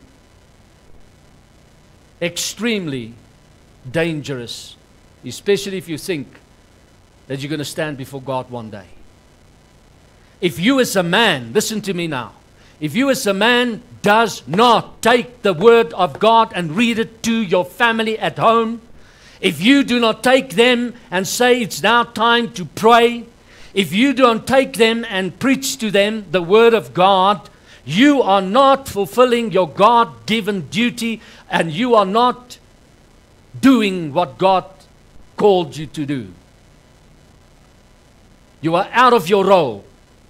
extremely dangerous, especially if you think that you're going to stand before God one day. If you as a man, listen to me now, if you as a man does not take the word of God and read it to your family at home, if you do not take them and say it's now time to pray, if you don't take them and preach to them the word of God, you are not fulfilling your God-given duty, and you are not doing what God called you to do. You are out of your role.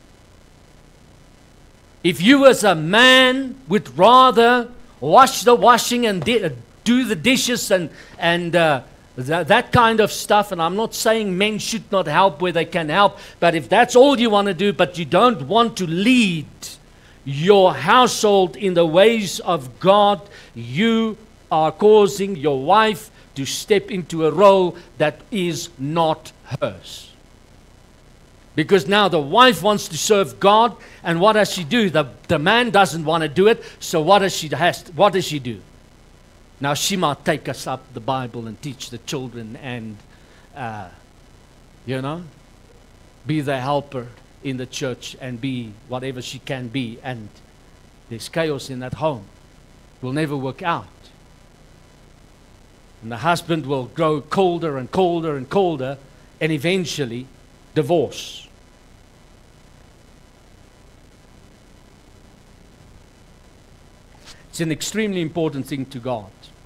If you as a man would rather wash the washing and di- do the dishes and, and uh, th- that kind of stuff, and I'm not saying men should not help where they can help, but if that's all you want to do, but you don't want to lead your household in the ways of God, you are causing your wife to step into a role that is not hers. Because now the wife wants to serve God, and what does she do? The, the man doesn't want to do it, so what does she has? What does she do? Now she might take us up the Bible and teach the children and, uh, you know, be the helper in the church and be whatever she can be, and there's chaos in that home. It will never work out. And the husband will grow colder and colder and colder, and eventually divorce. It's an extremely important thing to God.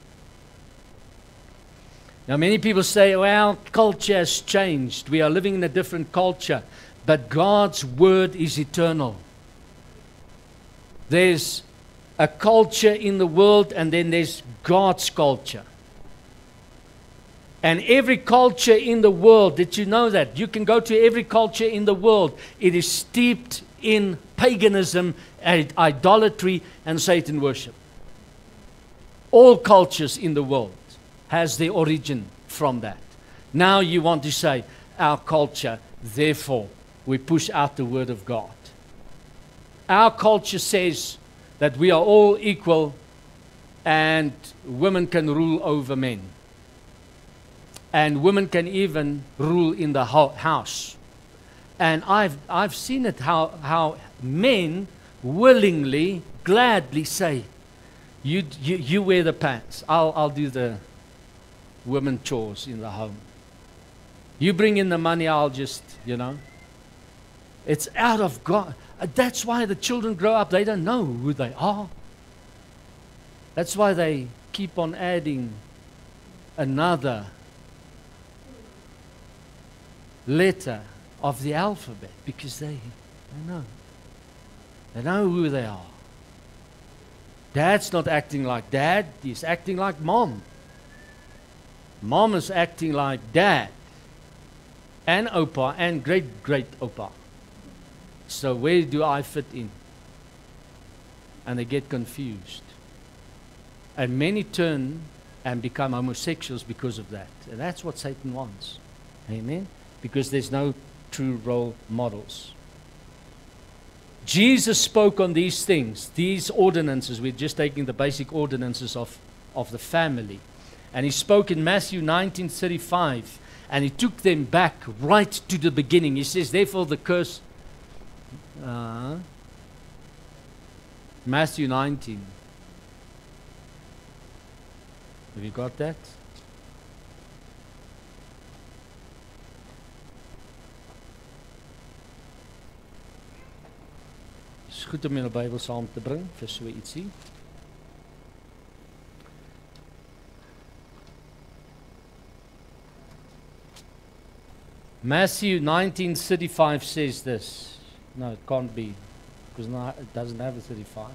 Now many people say, well, culture has changed. We are living in a different culture. But God's word is eternal. There's a culture in the world, and then there's God's culture. And every culture in the world, did you know that? You can go to every culture in the world. It is steeped in paganism, and idolatry, and Satan worship. All cultures in the world has their origin from that. Now you want to say, our culture, therefore, we push out the word of God. Our culture says that we are all equal and women can rule over men. And women can even rule in the ho- house. And I've, I've seen it how, how men willingly, gladly say, you, you, you wear the pants, I'll, I'll do the women chores in the home. You bring in the money, I'll just, you know. It's out of God. That's why the children grow up, they don't know who they are. That's why they keep on adding another letter of the alphabet, because they, they know. They know who they are. Dad's not acting like dad, he's acting like mom. Mom is acting like dad. And Opa and great great Opa. So where do I fit in? And they get confused. And many turn and become homosexuals because of that. And that's what Satan wants. Amen? Because there's no true role models. Jesus spoke on these things, these ordinances. We're just taking the basic ordinances of, of the family. And he spoke in Matthew nineteen thirty-five. And he took them back right to the beginning. He says, therefore the curse... Uh, Matthew nineteen. Have you got that? Het is goed om je Bijbel saam te brengen, vir so ietsie. Matthew nineteen thirty-five says this. No, it can't be, because no, it doesn't have a thirty-five.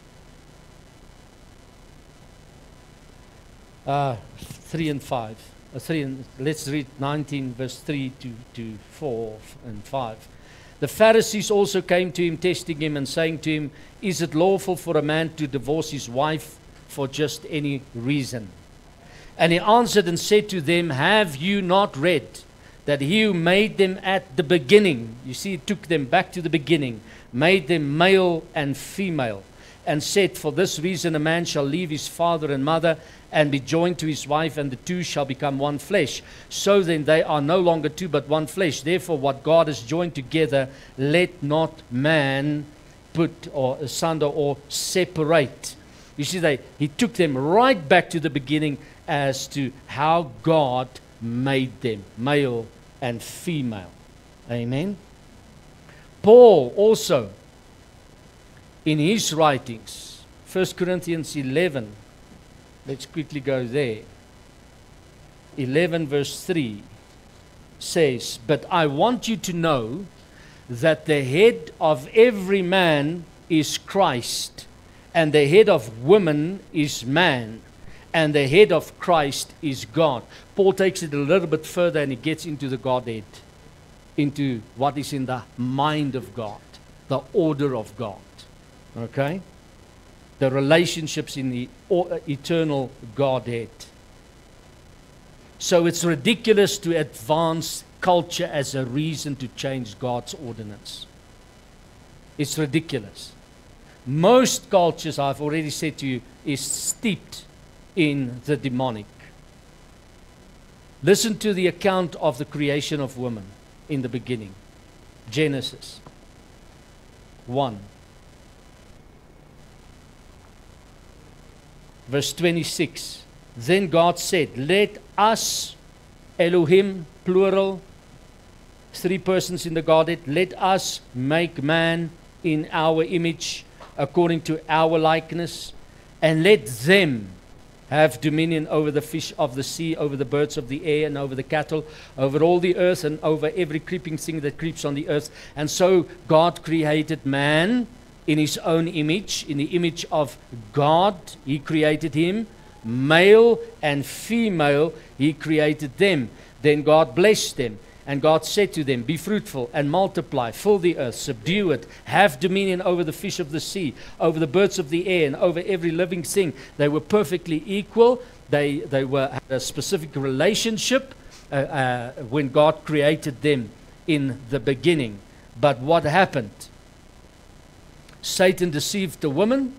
Uh, three and five. uh, three and let's read nineteen, verse three to, to four and five. The Pharisees also came to him, testing him and saying to him, is it lawful for a man to divorce his wife for just any reason? And he answered and said to them, have you not read that he who made them at the beginning, you see, he took them back to the beginning, made them male and female, and said, for this reason a man shall leave his father and mother and be joined to his wife, and the two shall become one flesh. So then they are no longer two, but one flesh. Therefore what God has joined together, let not man put or asunder or separate. You see, they, he took them right back to the beginning as to how God made them, male and female. Amen. Paul also, in his writings, First Corinthians eleven, let's quickly go there. eleven verse three says, but I want you to know that the head of every man is Christ, and the head of woman is man, and the head of Christ is God. Paul takes it a little bit further and he gets into the Godhead, into what is in the mind of God, the order of God. Okay? The relationships in the eternal Godhead. So it's ridiculous to advance culture as a reason to change God's ordinance. It's ridiculous. Most cultures, I've already said to you, is steeped in the demonic. Listen to the account of the creation of woman in the beginning. Genesis one. Verse twenty-six. Then God said, let us, Elohim, plural, three persons in the Godhead, let us make man in our image, according to our likeness, and let them have dominion over the fish of the sea, over the birds of the air, and over the cattle, over all the earth, and over every creeping thing that creeps on the earth. And so God created man in his own image, in the image of God. He created him. Male and female, he created them. Then God blessed them. And God said to them, be fruitful and multiply, fill the earth, subdue it, have dominion over the fish of the sea, over the birds of the air, and over every living thing. They were perfectly equal. They, they were had a specific relationship uh, uh, when God created them in the beginning. But what happened? Satan deceived the woman.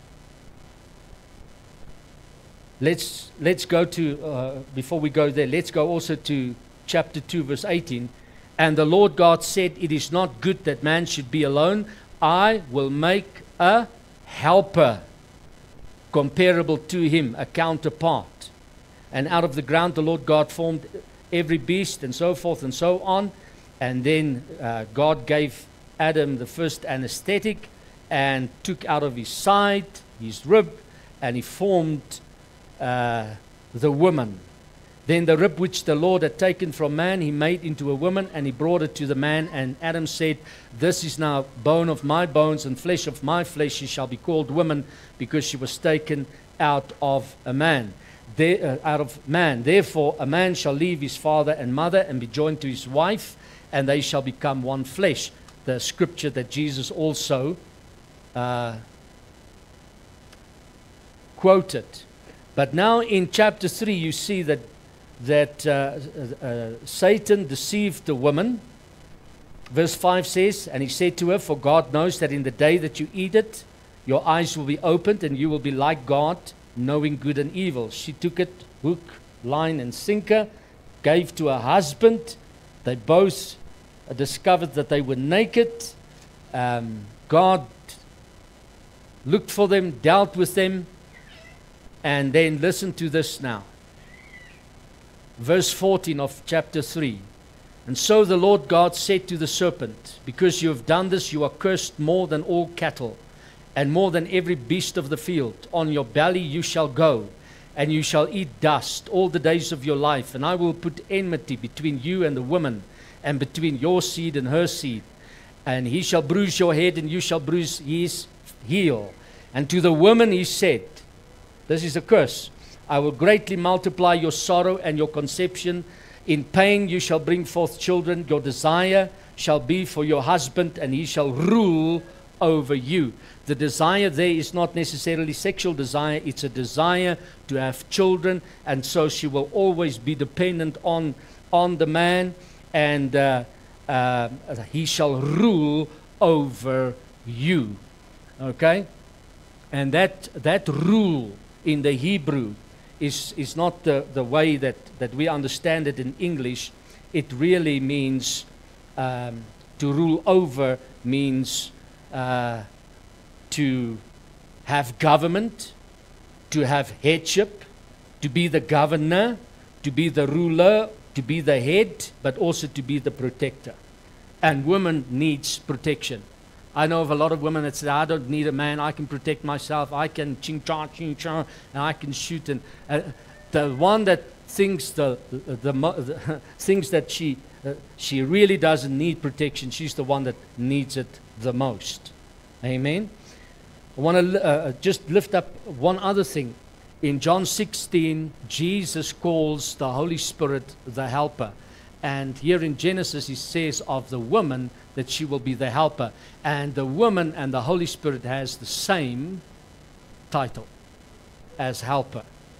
Let's, let's go to, uh, before we go there, let's go also to chapter two, verse eighteen. And the Lord God said, it is not good that man should be alone. I will make a helper comparable to him, a counterpart. And out of the ground the Lord God formed every beast and so forth and so on. And then uh, God gave Adam the first anesthetic and took out of his side his rib, and he formed uh, the woman. Then the rib which the Lord had taken from man, he made into a woman, and he brought it to the man. And Adam said, this is now bone of my bones and flesh of my flesh. She shall be called woman, because she was taken out of a man. There, uh, out of man. Therefore, a man shall leave his father and mother and be joined to his wife, and they shall become one flesh. The scripture that Jesus also uh, quoted. But now in chapter three, you see that that uh, uh, Satan deceived the woman. Verse five says, and he said to her, for God knows that in the day that you eat it, your eyes will be opened, and you will be like God, knowing good and evil. She took it, hook, line, and sinker, gave to her husband. They both uh, discovered that they were naked. Um, God looked for them, dealt with them, and then listen to this now. Verse fourteen of chapter three. And so the Lord God said to the serpent, because you have done this, you are cursed more than all cattle, and more than every beast of the field. On your belly you shall go, and you shall eat dust all the days of your life. And I will put enmity between you and the woman, and between your seed and her seed. And he shall bruise your head, and you shall bruise his heel. And to the woman he said, this is a curse, I will greatly multiply your sorrow and your conception. In pain you shall bring forth children. Your desire shall be for your husband, and he shall rule over you. The desire there is not necessarily sexual desire. It's a desire to have children, and so she will always be dependent on, on the man, and uh, uh, he shall rule over you. Okay? And that, that rule in the Hebrew is, is not the, the way that, that we understand it in English. It really means um, to rule over means uh, to have government, to have headship, to be the governor, to be the ruler, to be the head, but also to be the protector. And woman needs protection. I know of a lot of women that say, I don't need a man, I can protect myself, I can ching cha ching cha, and I can shoot. And uh, the one that thinks the, the, the, the thinks that she uh, she really doesn't need protection, she's the one that needs it the most. Amen. I want to uh, just lift up one other thing. In John sixteen, Jesus calls the Holy Spirit the helper. And here in Genesis, he says of the woman that she will be the helper. And the woman and the Holy Spirit has the same title as helper.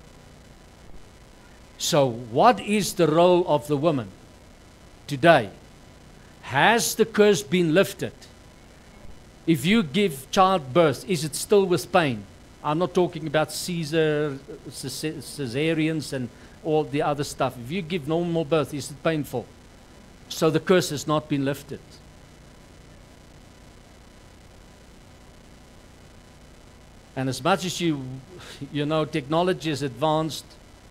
So what is the role of the woman today? Has the curse been lifted? If you give childbirth, is it still with pain? I'm not talking about Caesar, cesareans and all the other stuff. If you give normal birth, is it painful? So the curse has not been lifted. And as much as you, you know, technology is advanced,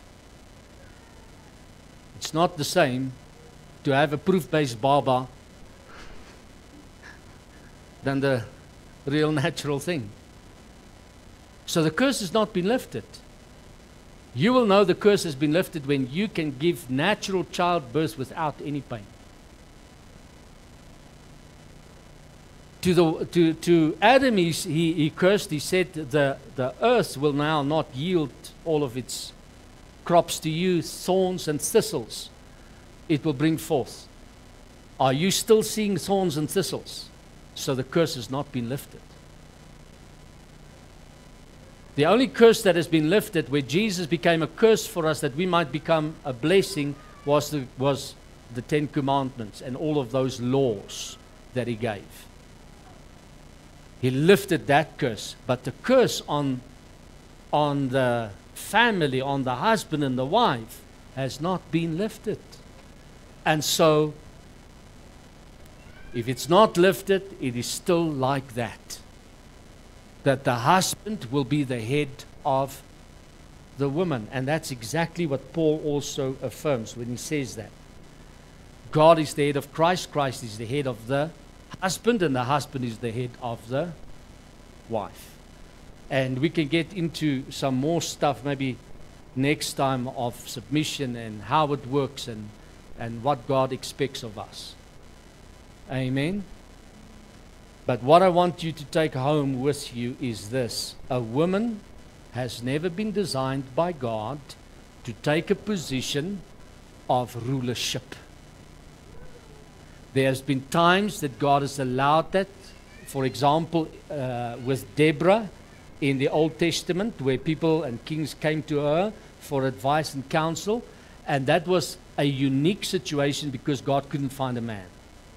it's not the same to have a proof-based baba than the real natural thing. So the curse has not been lifted. You will know the curse has been lifted when you can give natural childbirth without any pain. To, the, to, to Adam, he, he cursed, he said, the, the earth will now not yield all of its crops to you, thorns and thistles it will bring forth. Are you still seeing thorns and thistles? So the curse has not been lifted. The only curse that has been lifted, where Jesus became a curse for us that we might become a blessing, was the, was the Ten Commandments and all of those laws that he gave. He lifted that curse. But the curse on, on the family, on the husband and the wife, has not been lifted. And so, if it's not lifted, it is still like that. That the husband will be the head of the woman. And that's exactly what Paul also affirms when he says that. God is the head of Christ, Christ is the head of the husband, and the husband is the head of the wife. And we can get into some more stuff maybe next time of submission and how it works and, and what God expects of us. Amen. But what I want you to take home with you is this. A woman has never been designed by God to take a position of rulership. There's been times that God has allowed that. For example, uh, with Deborah in the Old Testament, where people and kings came to her for advice and counsel. And that was a unique situation because God couldn't find a man.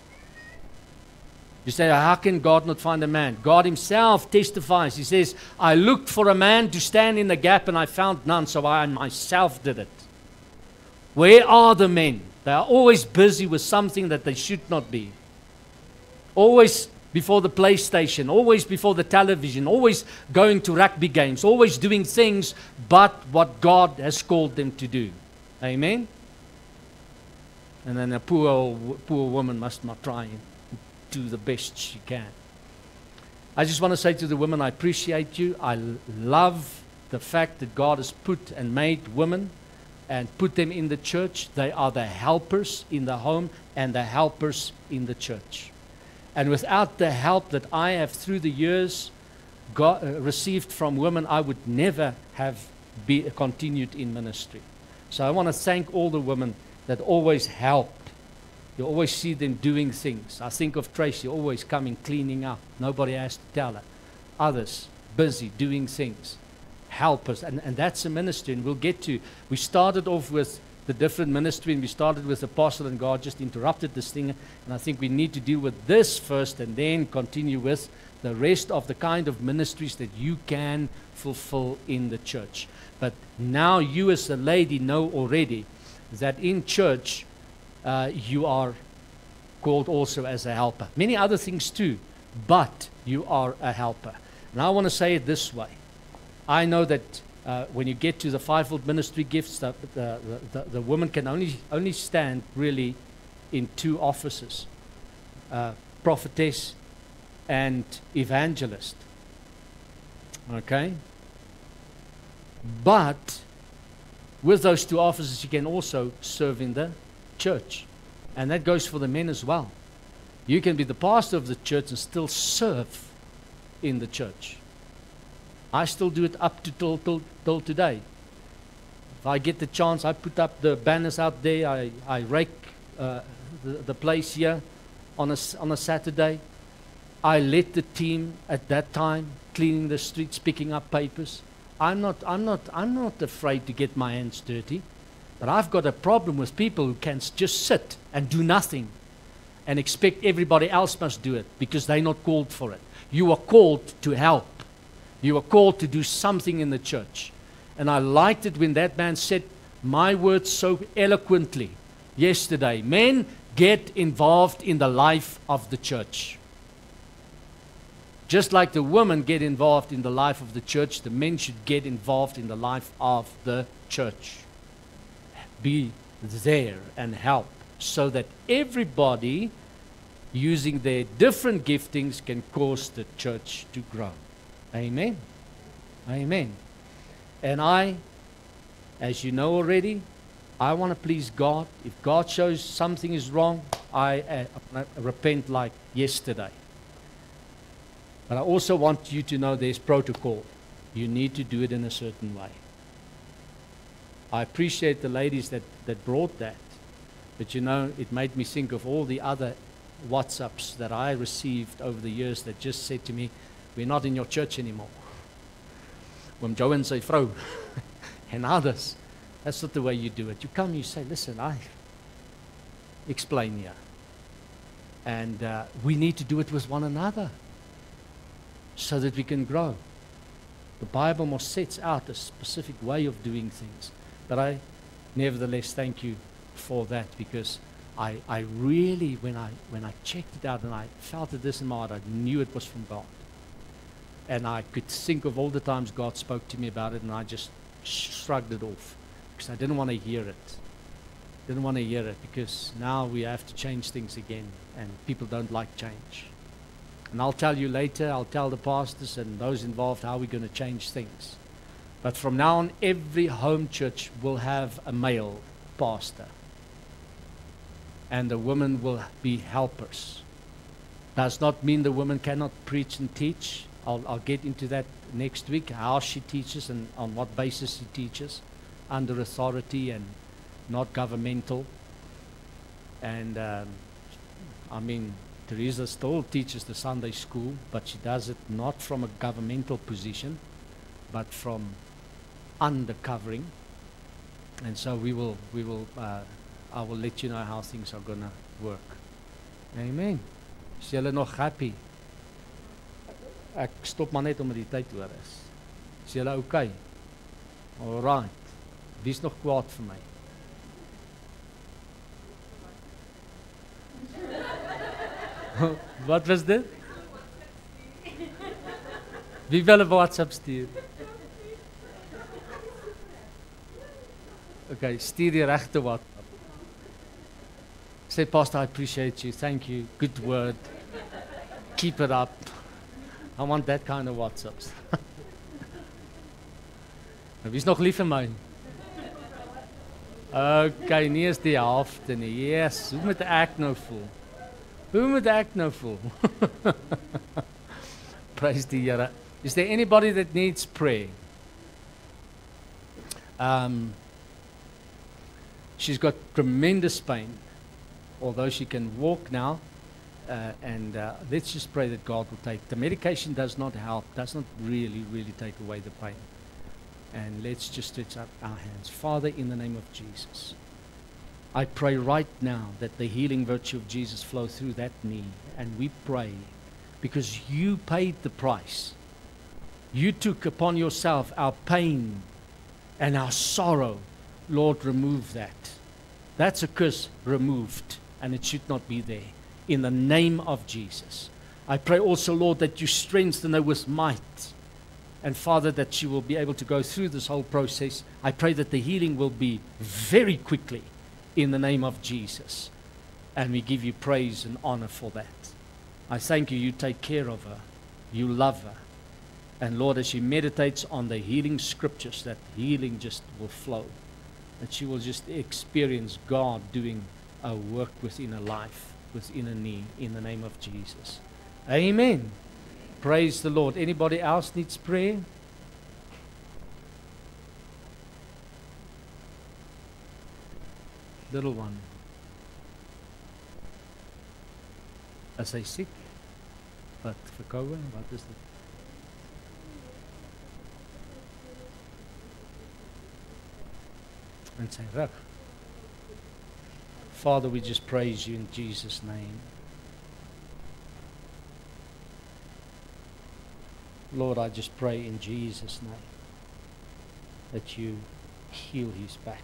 You say, how can God not find a man? God himself testifies. He says, I looked for a man to stand in the gap and I found none, so I myself did it. Where are the men? They are always busy with something that they should not be. Always before the PlayStation, always before the television, always going to rugby games, always doing things but what God has called them to do. Amen? And then a poor, poor woman must not try and do the best she can. I just want to say to the women, I appreciate you. I love the fact that God has put and made women and put them in the church. They are the helpers in the home and the helpers in the church. And without the help that I have through the years got, uh, received from women, I would never have be continued in ministry. So I want to thank all the women that always help. You always see them doing things. I think of Tracy always coming, cleaning up. Nobody has to tell her. Others, busy doing things. Help us. And, and that's a ministry. And we'll get to, we started off with the different ministry, and we started with apostle, and God just interrupted this thing. And I think we need to deal with this first and then continue with the rest of the kind of ministries that you can fulfill in the church. But now you as a lady know already that in church uh, you are called also as a helper. Many other things too, but you are a helper. And I want to say it this way. I know that uh, when you get to the fivefold ministry gifts, the, the, the, the woman can only, only stand really in two offices, uh, prophetess and evangelist. Okay? But with those two offices, you can also serve in the church. And that goes for the men as well. You can be the pastor of the church and still serve in the church. I still do it up to till, till, till today. If I get the chance, I put up the banners out there. I, I rake uh, the, the place here on a, on a Saturday. I led the team at that time, cleaning the streets, picking up papers. I'm not, I'm not, I'm not afraid to get my hands dirty, but I've got a problem with people who can just sit and do nothing and expect everybody else must do it because they're not called for it. You are called to help. You are called to do something in the church. And I liked it when that man said my words so eloquently yesterday. Men, get involved in the life of the church. Just like the women get involved in the life of the church, the men should get involved in the life of the church. Be there and help so that everybody using their different giftings can cause the church to grow. Amen. Amen. And I, as you know already, I want to please God. If God shows something is wrong, I uh, uh, repent like yesterday. But I also want you to know there's protocol. You need to do it in a certain way. I appreciate the ladies that, that brought that. But you know, it made me think of all the other WhatsApps that I received over the years that just said to me, we're not in your church anymore. Oom Joe and sy vrou and others. That's not the way you do it. You come, you say, listen, I explain here. And uh, we need to do it with one another so that we can grow. The Bible most sets out a specific way of doing things. But I nevertheless thank you for that, because I, I really, when I, when I checked it out and I felt it this in my heart, I knew it was from God. And I could think of all the times God spoke to me about it, and I just shrugged it off because I didn't want to hear it. Didn't want to hear it because now we have to change things again, and people don't like change. And I'll tell you later, I'll tell the pastors and those involved how we're going to change things. But from now on, every home church will have a male pastor, and the women will be helpers. Does not mean the woman cannot preach and teach. I'll, I'll get into that next week, how she teaches and on what basis she teaches, under authority and not governmental. And um, I mean, Teresa still teaches the Sunday school, but she does it not from a governmental position, but from undercovering. And so we will, we will, uh, I will let you know how things are going to work. Amen. Is julle nog happy? Ek stop maar net omdat die tyd oor is. Is julle okay? All right. Wie is nog kwaad vir my? Wat was dit? Wie wil 'n WhatsApp stuur? Okay, stuur die regte WhatsApp. Say, Pastor, I appreciate you. Thank you. Good word. Keep it up. I want that kind of WhatsApps. Wie is nog lief vir my? Okay, nie eens die helfte nie. Yes, hoe moet ek nou voel? Hoe moet ek nou voel? Praise die Here. Is there anybody that needs prayer? Um, she's got tremendous pain, although she can walk now. Uh, and uh, let's just pray that God will take. The medication does not help, does not really, really take away the pain. And let's just stretch out our hands. Father, in the name of Jesus, I pray right now that the healing virtue of Jesus flow through that knee. And we pray, because you paid the price. You took upon yourself our pain and our sorrow. Lord, remove that. That's a curse removed, and it should not be there. In the name of Jesus. I pray also, Lord, that you strengthen her with might. And Father, that she will be able to go through this whole process. I pray that the healing will be very quickly in the name of Jesus. And we give you praise and honor for that. I thank you, you take care of her. You love her. And Lord, as she meditates on the healing scriptures, that healing just will flow. That she will just experience God doing a work within her life, within her knee, in the name of Jesus. Amen. Praise the Lord. Anybody else needs prayer? Little one. As hy siek? Wat verkoue? Wat is dit? En sy rug. Father, we just praise you in Jesus' name. Lord, I just pray in Jesus' name that you heal his back.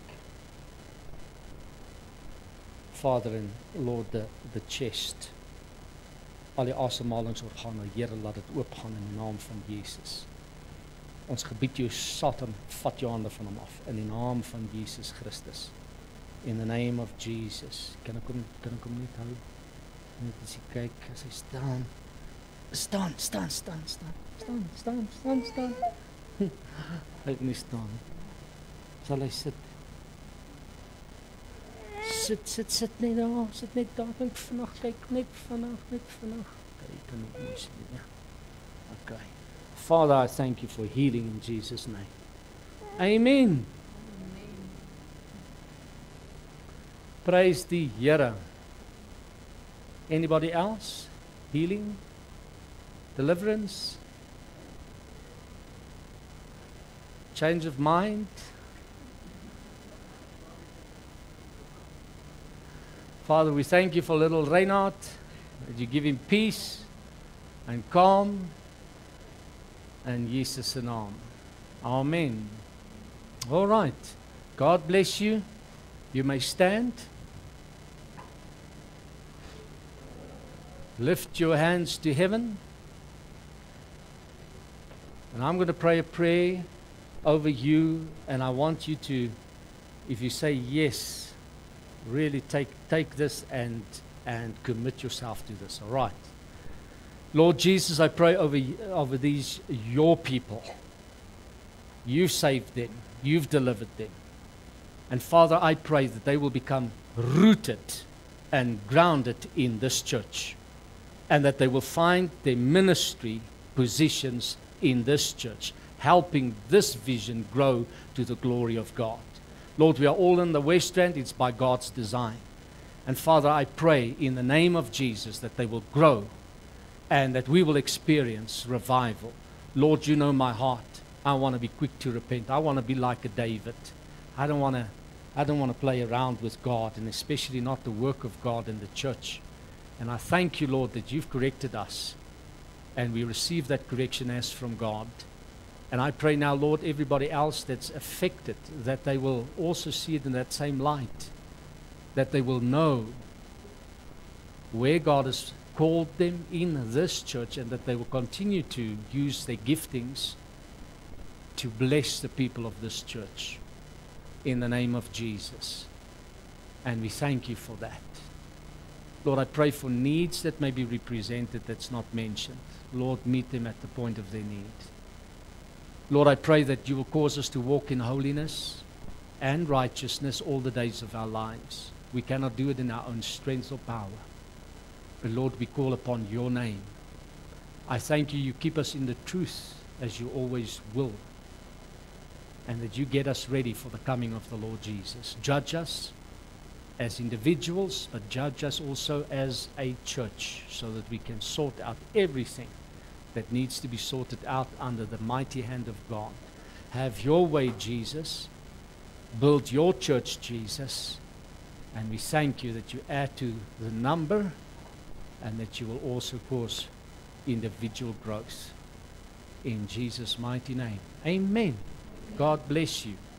Father, and Lord, the, the chest, al die asemhalingsorgane, Here, laat dit oopgaan in die naam van Jesus. Ons gebied jou Satan, vat jou hande van hom af in die naam van Jesus Christus. In the name of Jesus. Kan ek hom, kan ek hom net hou? Net as jy kyk, as hy staan. Staan, staan, staan, staan. Staan, staan, staan, staan. Hy het nie staan. Sal hy sit? Sit, sit, sit net daar. Sit net daar. Net vannacht, kyk, net vannacht, net vannacht. Kyk, kan ek nie sien, ja. Okay. Father, I thank you for healing in Jesus' name. Amen. Praise the Here. Anybody else? Healing? Deliverance? Change of mind? Father, we thank you for little Reinhard, that you give him peace and calm, and Jesus' se naam. Amen. All right. God bless you. You may stand. Lift your hands to heaven. And I'm going to pray a prayer over you, and I want you to, if you say yes, really take take this and and commit yourself to this. All right. Lord Jesus, I pray over over these your people. You saved them. You've delivered them. And Father, I pray that they will become rooted and grounded in this church, and that they will find their ministry positions in this church, helping this vision grow to the glory of God. Lord, we are all in the West End. It's by God's design. And Father, I pray in the name of Jesus that they will grow and that we will experience revival. Lord, you know my heart. I want to be quick to repent. I want to be like a David. I don't want to I don't want to play around with God, and especially not the work of God in the church. And I thank you, Lord, that you've corrected us, and we receive that correction as from God. And I pray now, Lord, everybody else that's affected, that they will also see it in that same light, that they will know where God has called them in this church, and that they will continue to use their giftings to bless the people of this church in the name of Jesus. And we thank you for that. Lord, I pray for needs that may be represented that's not mentioned. Lord, meet them at the point of their need. Lord, I pray that you will cause us to walk in holiness and righteousness all the days of our lives. We cannot do it in our own strength or power. But Lord, we call upon your name. I thank you, you keep us in the truth as you always will. and that you get us ready for the coming of the Lord Jesus. Judge us as individuals, but judge us also as a church, so that we can sort out everything that needs to be sorted out under the mighty hand of God. Have your way, Jesus. Build your church, Jesus. And we thank you that you add to the number, and that you will also cause individual growth. In Jesus' mighty name. Amen. God bless you.